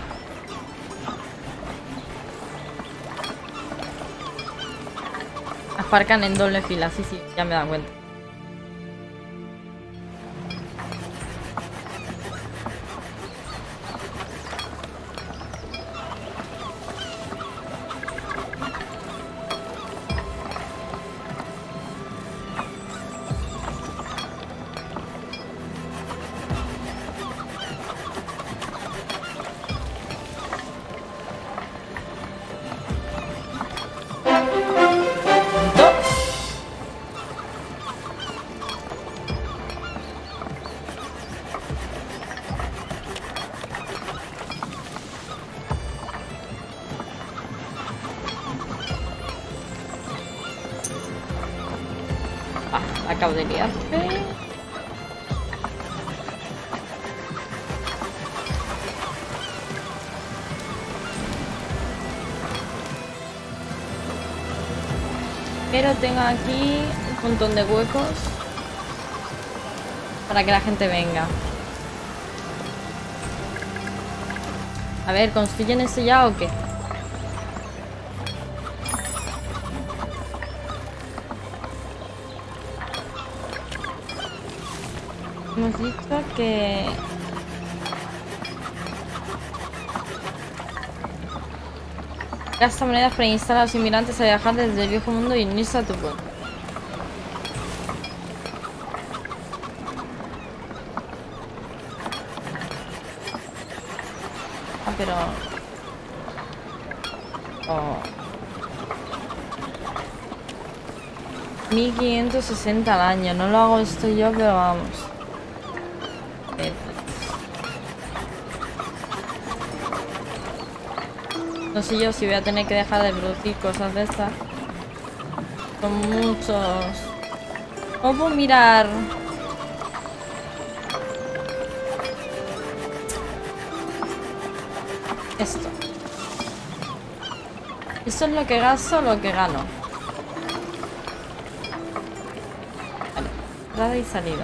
Aparcan en doble fila, sí, sí, ya me dan cuenta. Acabo de liarme. Pero tengo aquí un montón de huecos para que la gente venga. A ver, ¿construyen eso ya o qué? Hemos dicho que... gasta monedas para instar a los inmigrantes a viajar desde el viejo mundo y unirse a tu pueblo. Ah, pero... Oh. mil quinientos sesenta al año. No lo hago esto yo, pero vamos. No sé yo si voy a tener que dejar de producir cosas de estas. Son muchos. ¿Cómo puedo mirar? Esto. ¿Esto es lo que gasto o lo que gano? Vale. Entrada y salida.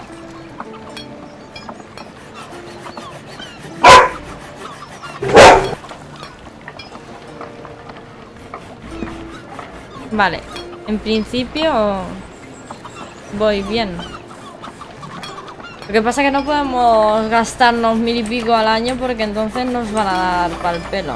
Vale, en principio voy bien. Lo que pasa es que no podemos gastarnos mil y pico al año porque entonces nos van a dar pa'l pelo.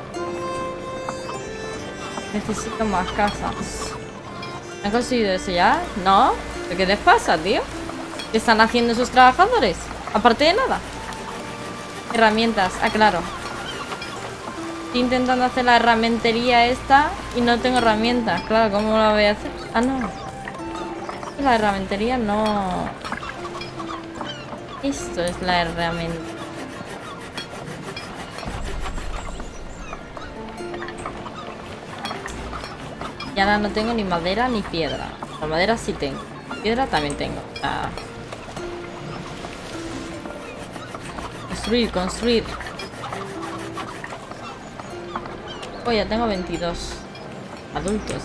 Necesito más casas. ¿Han conseguido eso ya? ¿No? ¿Pero qué les pasa, tío? ¿Qué están haciendo esos trabajadores? Aparte de nada. Herramientas, ah, claro. Estoy intentando hacer la herramentería esta y no tengo herramientas. Claro, ¿cómo la voy a hacer? Ah, no. La herramentería no... Esto es la herramienta. Y ahora no tengo ni madera ni piedra. La madera sí tengo. Piedra también tengo. Ah. Construir, construir. Oh, ya tengo veintidós adultos.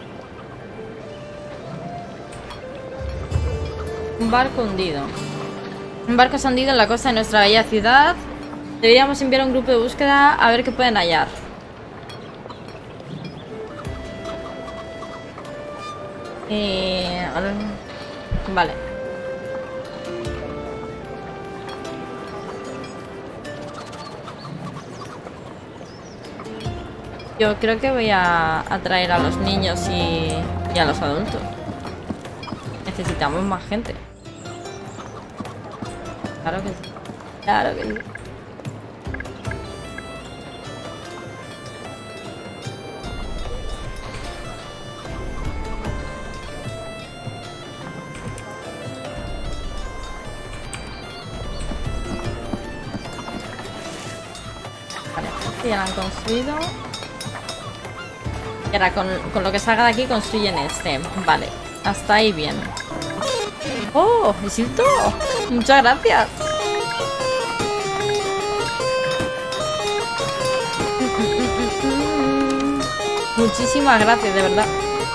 Un barco hundido. Un barco se ha hundido en la costa de nuestra bella ciudad. Deberíamos enviar un grupo de búsqueda a ver qué pueden hallar. Eh, vale. Yo creo que voy a atraer a los niños y, y a los adultos. Necesitamos más gente. Claro que sí. Claro que sí. Vale, ya la han construido. Y ahora con, con lo que salga de aquí construyen este. Vale, hasta ahí bien. ¡Oh! ¡Isilto! ¡Muchas gracias! Muchísimas gracias, de verdad.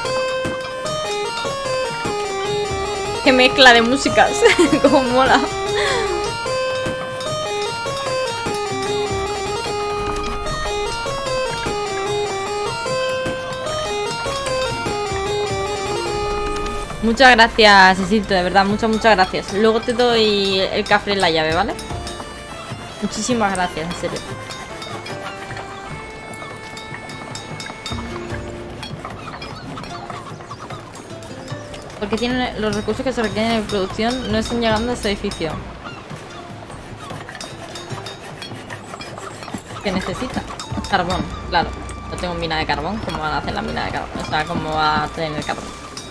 ¡Qué mezcla de músicas! ¡Cómo mola! Muchas gracias, Isilto, de verdad, muchas, muchas gracias. Luego te doy el café en la llave, ¿vale? Muchísimas gracias, en serio. Porque tienen los recursos que se requieren en producción, no están llegando a este edificio. ¿Qué necesita? Carbón, claro. No tengo mina de carbón, ¿cómo van a hacer la mina de carbón? O sea, ¿cómo va a tener carbón?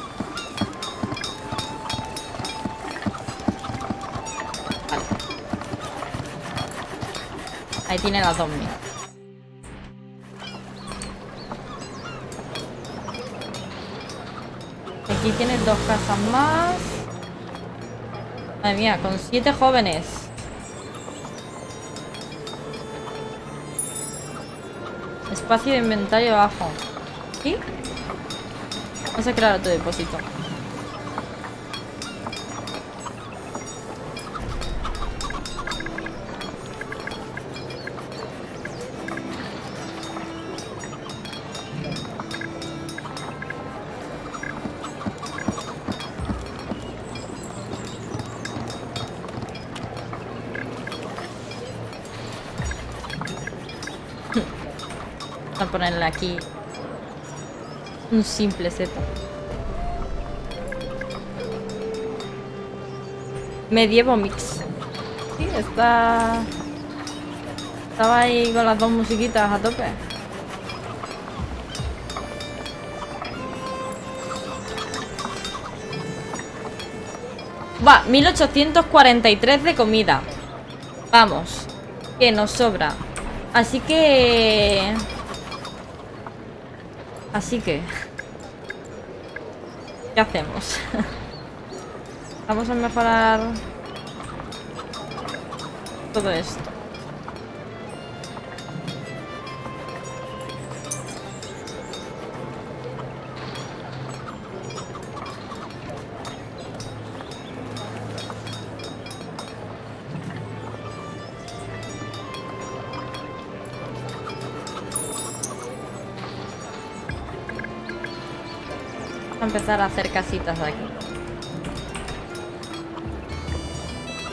Ahí tiene las dos minas. Aquí tienes dos casas más. Madre mía, con siete jóvenes. Espacio de inventario abajo. ¿Sí? Vamos a crear otro depósito. Vamos a ponerle aquí un simple setup. Medievo mix. Sí, está... Estaba ahí con las dos musiquitas a tope. Va, mil ochocientos cuarenta y tres de comida. Vamos, que nos sobra. Así que... Así que... ¿Qué hacemos? Vamos a mejorar todo esto. Vamos a empezar a hacer casitas de aquí.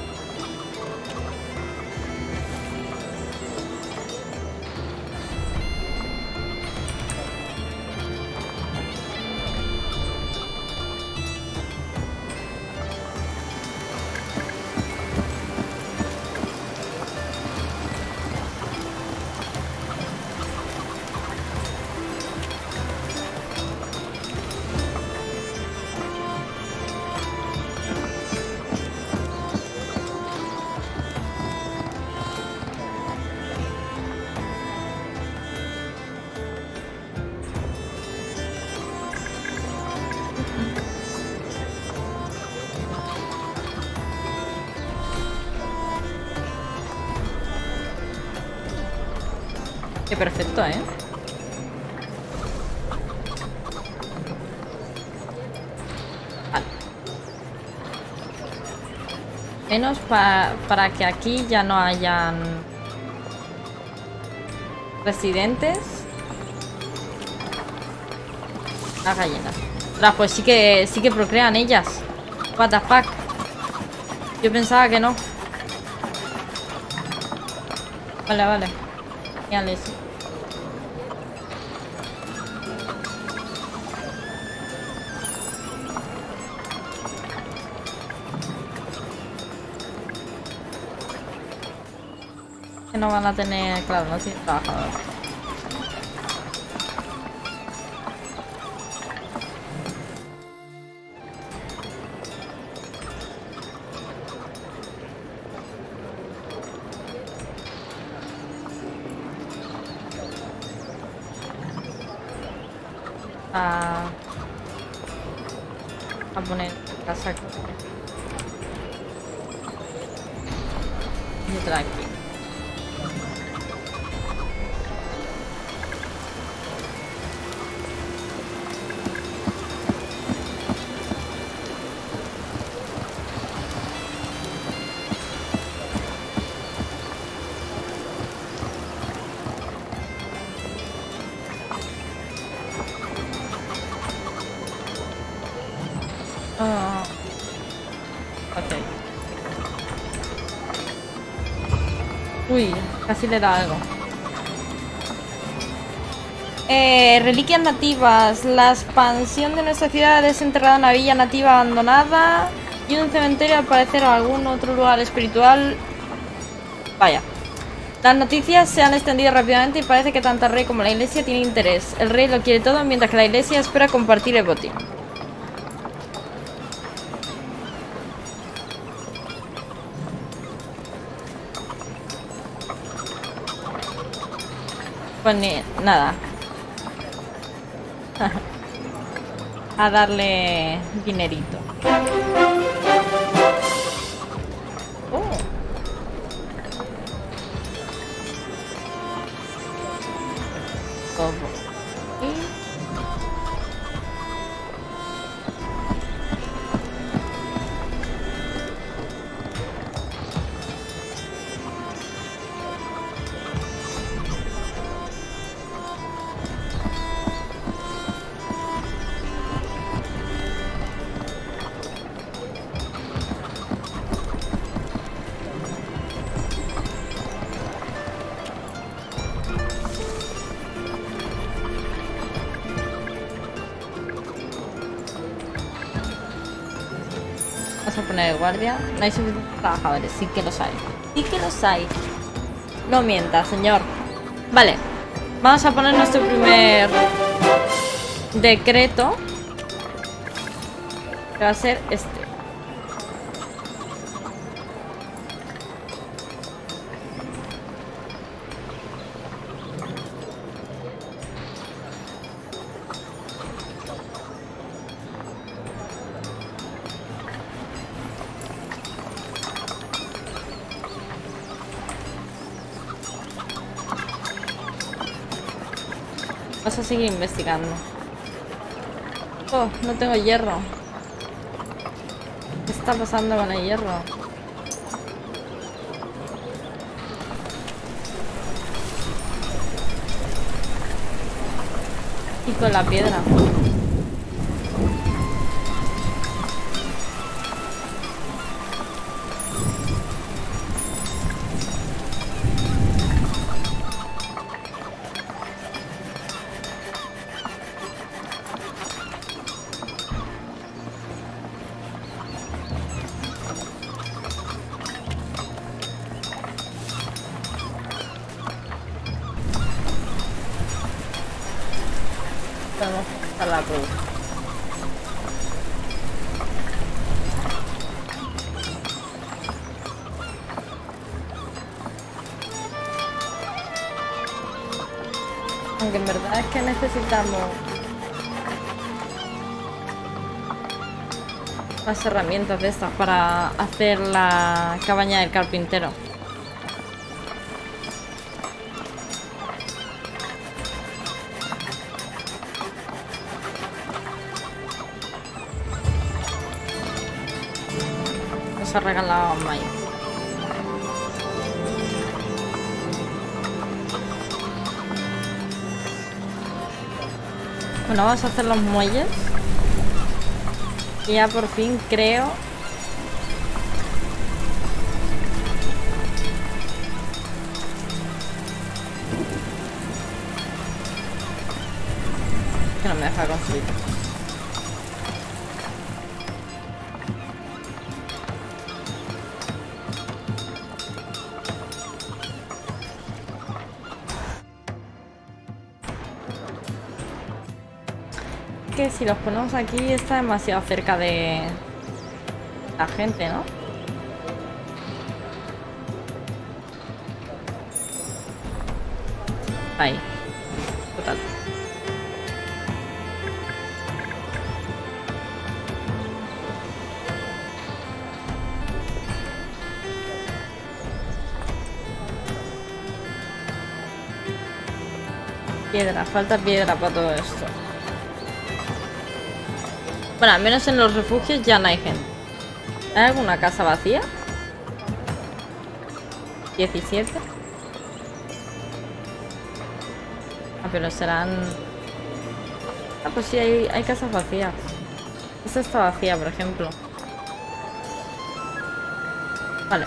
Qué perfecto, ¿eh? Vale. Menos pa para que aquí ya no hayan residentes. Las gallinas. Ostras, pues sí que sí que procrean ellas. What the fuck. Yo pensaba que no. Vale, vale. Genial eso. Que no van a tener... Claro, no tienen trabajadores. A, a poner casa aquí. Y otra aquí. Oh. Ok. Uy, casi le da algo. Eh, reliquias nativas. La expansión de nuestra ciudad ha desenterrado una villa nativa abandonada y un cementerio, al parecer, o algún otro lugar espiritual. Vaya. Las noticias se han extendido rápidamente y parece que tanto el rey como la iglesia tienen interés. El rey lo quiere todo, mientras que la iglesia espera compartir el botín. Pues ni nada. A darle dinerito. Oh. Todo. Y... Vamos a poner guardia. No hay suficientes trabajadores. Sí que los hay. Sí que los hay. No mienta, señor. Vale. Vamos a poner nuestro primer decreto. Que va a ser este. Vas a seguir investigando. Oh, no tengo hierro. ¿Qué está pasando con el hierro? Y con la piedra. Vamos a la cruz. Aunque en verdad es que necesitamos más herramientas de estas para hacer la cabaña del carpintero. nos ha regalado maíz. Bueno, vamos a hacer los muelles. Y ya por fin creo... que no me deja construir. Que si los ponemos aquí está demasiado cerca de la gente, ¿no? Ahí. Total. Piedra, falta piedra para todo esto. Bueno, al menos en los refugios ya no hay gente. ¿Hay alguna casa vacía? diecisiete. Ah, pero serán... Ah, pues sí, hay, hay casas vacías. Esta está vacía, por ejemplo. Vale.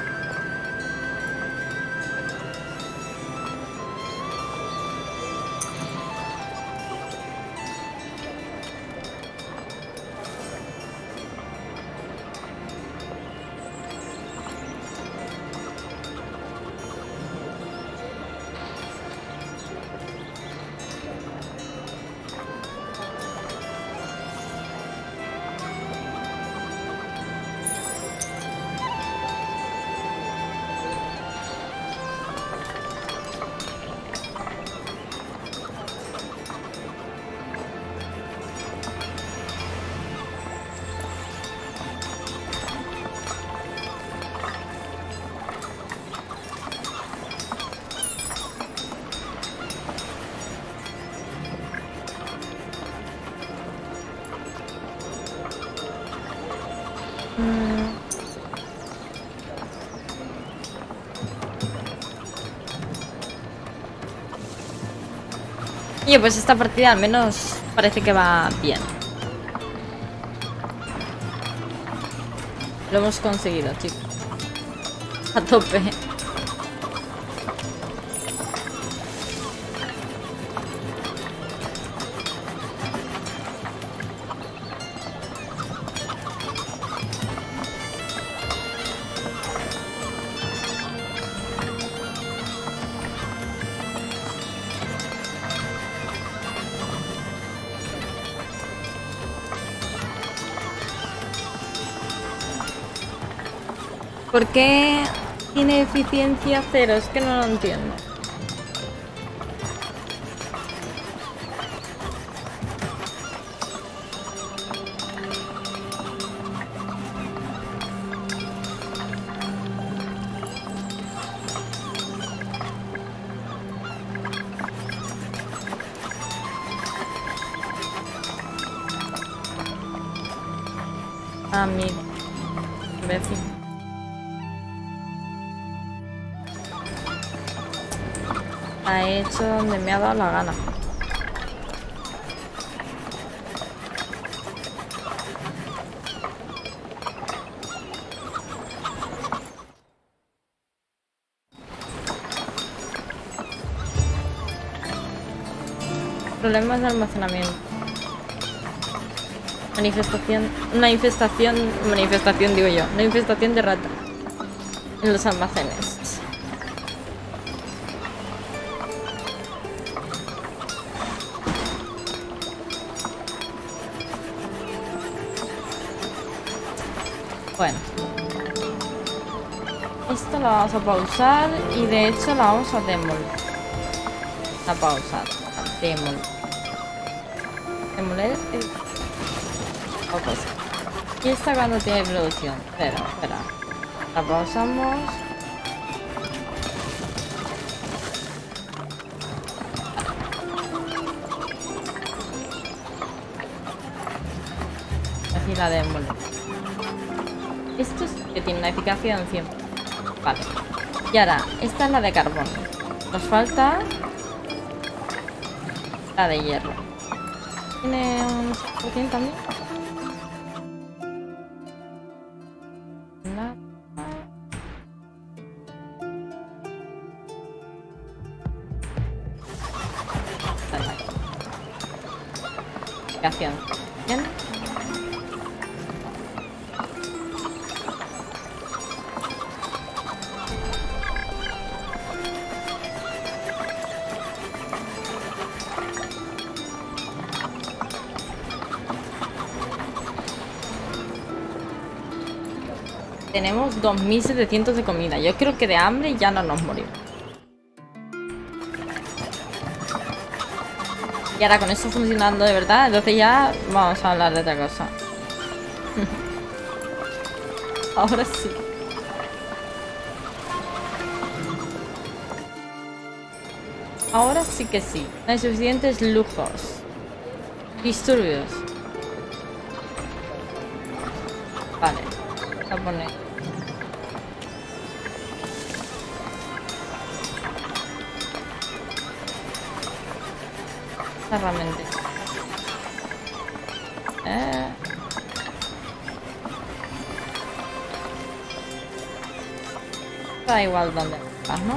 Oye, pues esta partida al menos parece que va bien. Lo hemos conseguido, chicos. A tope. ¿Por qué tiene eficiencia cero? Es que no lo entiendo. A mi imbécil. Ha hecho donde me ha dado la gana. Problemas de almacenamiento. Manifestación. Una infestación. Manifestación digo yo. Una infestación de rata en los almacenes. Bueno, esto lo vamos a pausar y de hecho la vamos a demoler. A pausar, a demoler. Demoler es... o cosa. ¿Y esta cuando tiene producción? Espera, espera. La pausamos. Así la demoler. Esto es que tiene una eficacia cien. Vale. Y ahora, esta es la de carbón. Nos falta la de hierro. Tiene un seis por ciento también. Nada. Eficacia. Bien. Tenemos dos mil setecientos de comida. Yo creo que de hambre ya no nos morimos. Y ahora con esto funcionando de verdad, entonces ya vamos a hablar de otra cosa. Ahora sí. Ahora sí que sí. No hay suficientes lujos. Disturbios. Vale. Voy a poner. Realmente. Eh. Da igual donde vas, ¿no?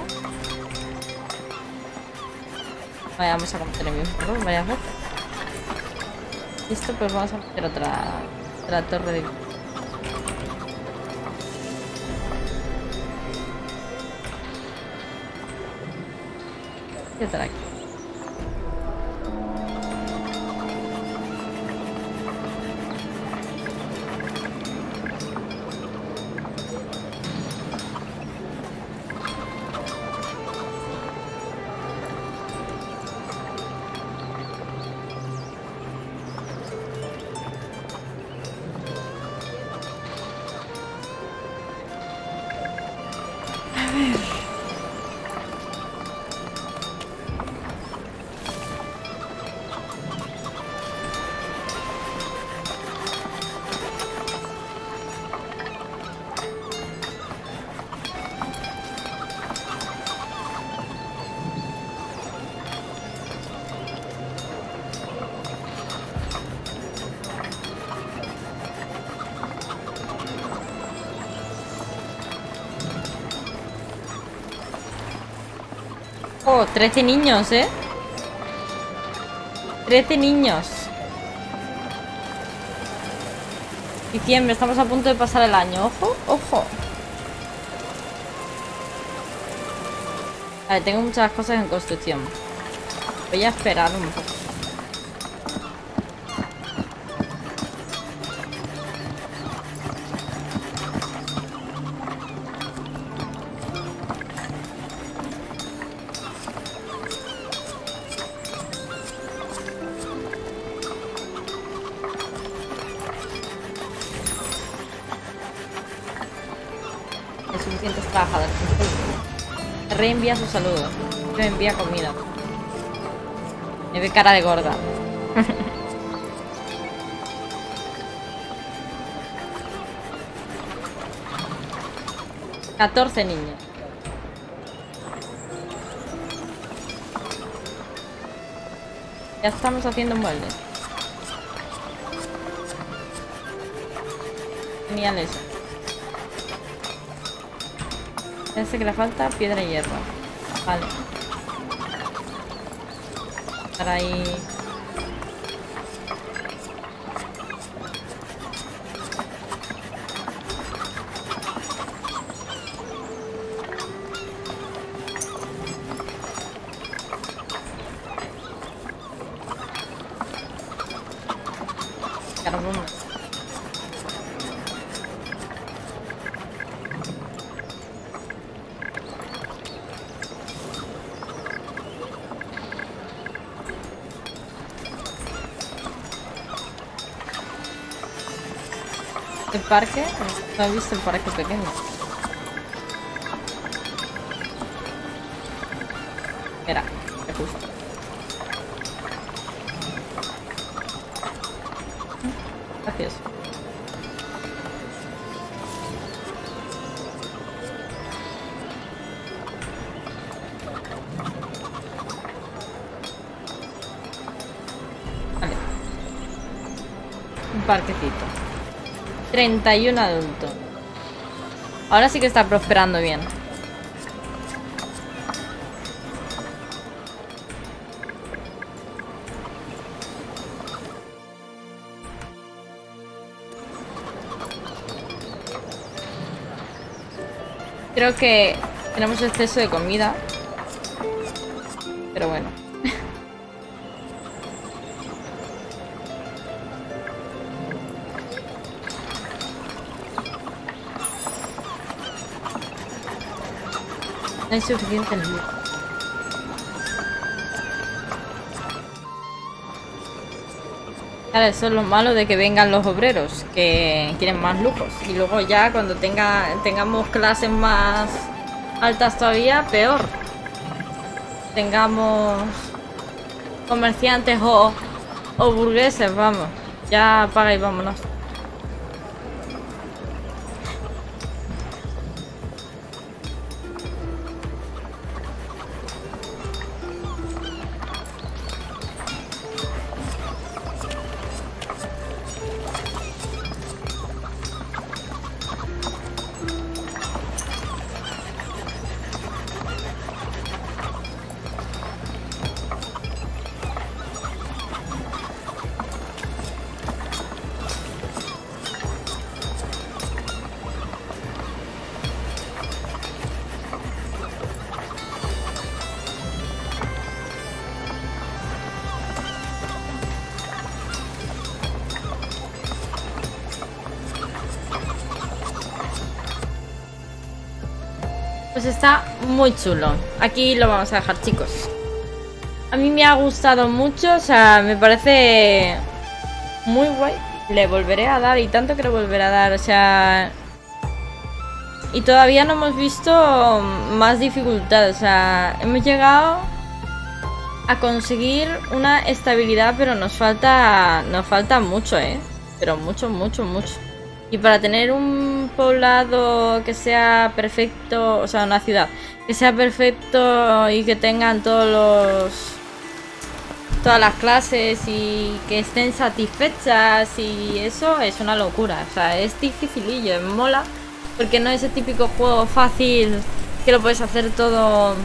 Vamos a cometer el mismo error varias veces. Listo, pues vamos a meter otra, otra torre de... Y otra aquí. Oh, trece niños, ¿eh? trece niños. Diciembre, estamos a punto de pasar el año. Ojo, ojo. Vale, tengo muchas cosas en construcción. Voy a esperar un poco. Suficientes trabajadores. Reenvía su saludo. Me envía comida. Me ve cara de gorda. catorce niños. Ya estamos haciendo muebles. Genial eso. Parece que le falta piedra y hierro. Vale. Para ahí. Carbón. El parque, no he visto el parque pequeño. Mira, qué justo. Gracias. parquecito. treinta y uno adultos. Ahora sí que está prosperando bien. Creo que tenemos exceso de comida. Pero bueno. No hay suficiente luz. Claro, eso es lo malo de que vengan los obreros, que quieren más lujos. Y luego ya cuando tenga, tengamos clases más altas todavía, peor. Tengamos comerciantes o, o burgueses, vamos. Ya apaga y vámonos. Pues está muy chulo. Aquí lo vamos a dejar, chicos. A mí me ha gustado mucho, o sea, me parece muy guay. Le volveré a dar y tanto que le volveré a dar, o sea... Y todavía no hemos visto más dificultad, o sea, hemos llegado a conseguir una estabilidad, pero nos falta, nos falta mucho, ¿eh? Pero mucho, mucho, mucho. Y para tener un poblado que sea perfecto, o sea, una ciudad que sea perfecto y que tengan todos los todas las clases y que estén satisfechas y eso es una locura. O sea, es dificilillo, me mola, porque no es el típico juego fácil que lo puedes hacer todo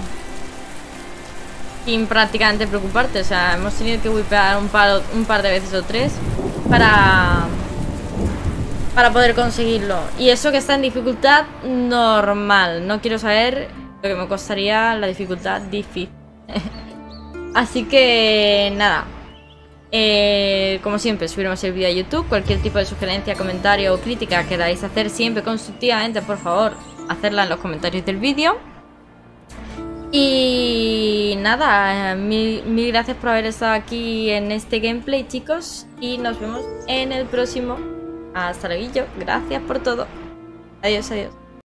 sin prácticamente preocuparte. O sea, hemos tenido que wipear un par, un par de veces o tres para... para poder conseguirlo. Y eso que está en dificultad normal. No quiero saber lo que me costaría la dificultad difícil. Así que nada. Eh, como siempre, subiremos el vídeo a YouTube. Cualquier tipo de sugerencia, comentario o crítica que queráis hacer siempre constructivamente, por favor, hacerla en los comentarios del vídeo. Y nada, mil, mil gracias por haber estado aquí en este gameplay, chicos. Y nos vemos en el próximo. Hasta luego, gracias por todo. Adiós, adiós.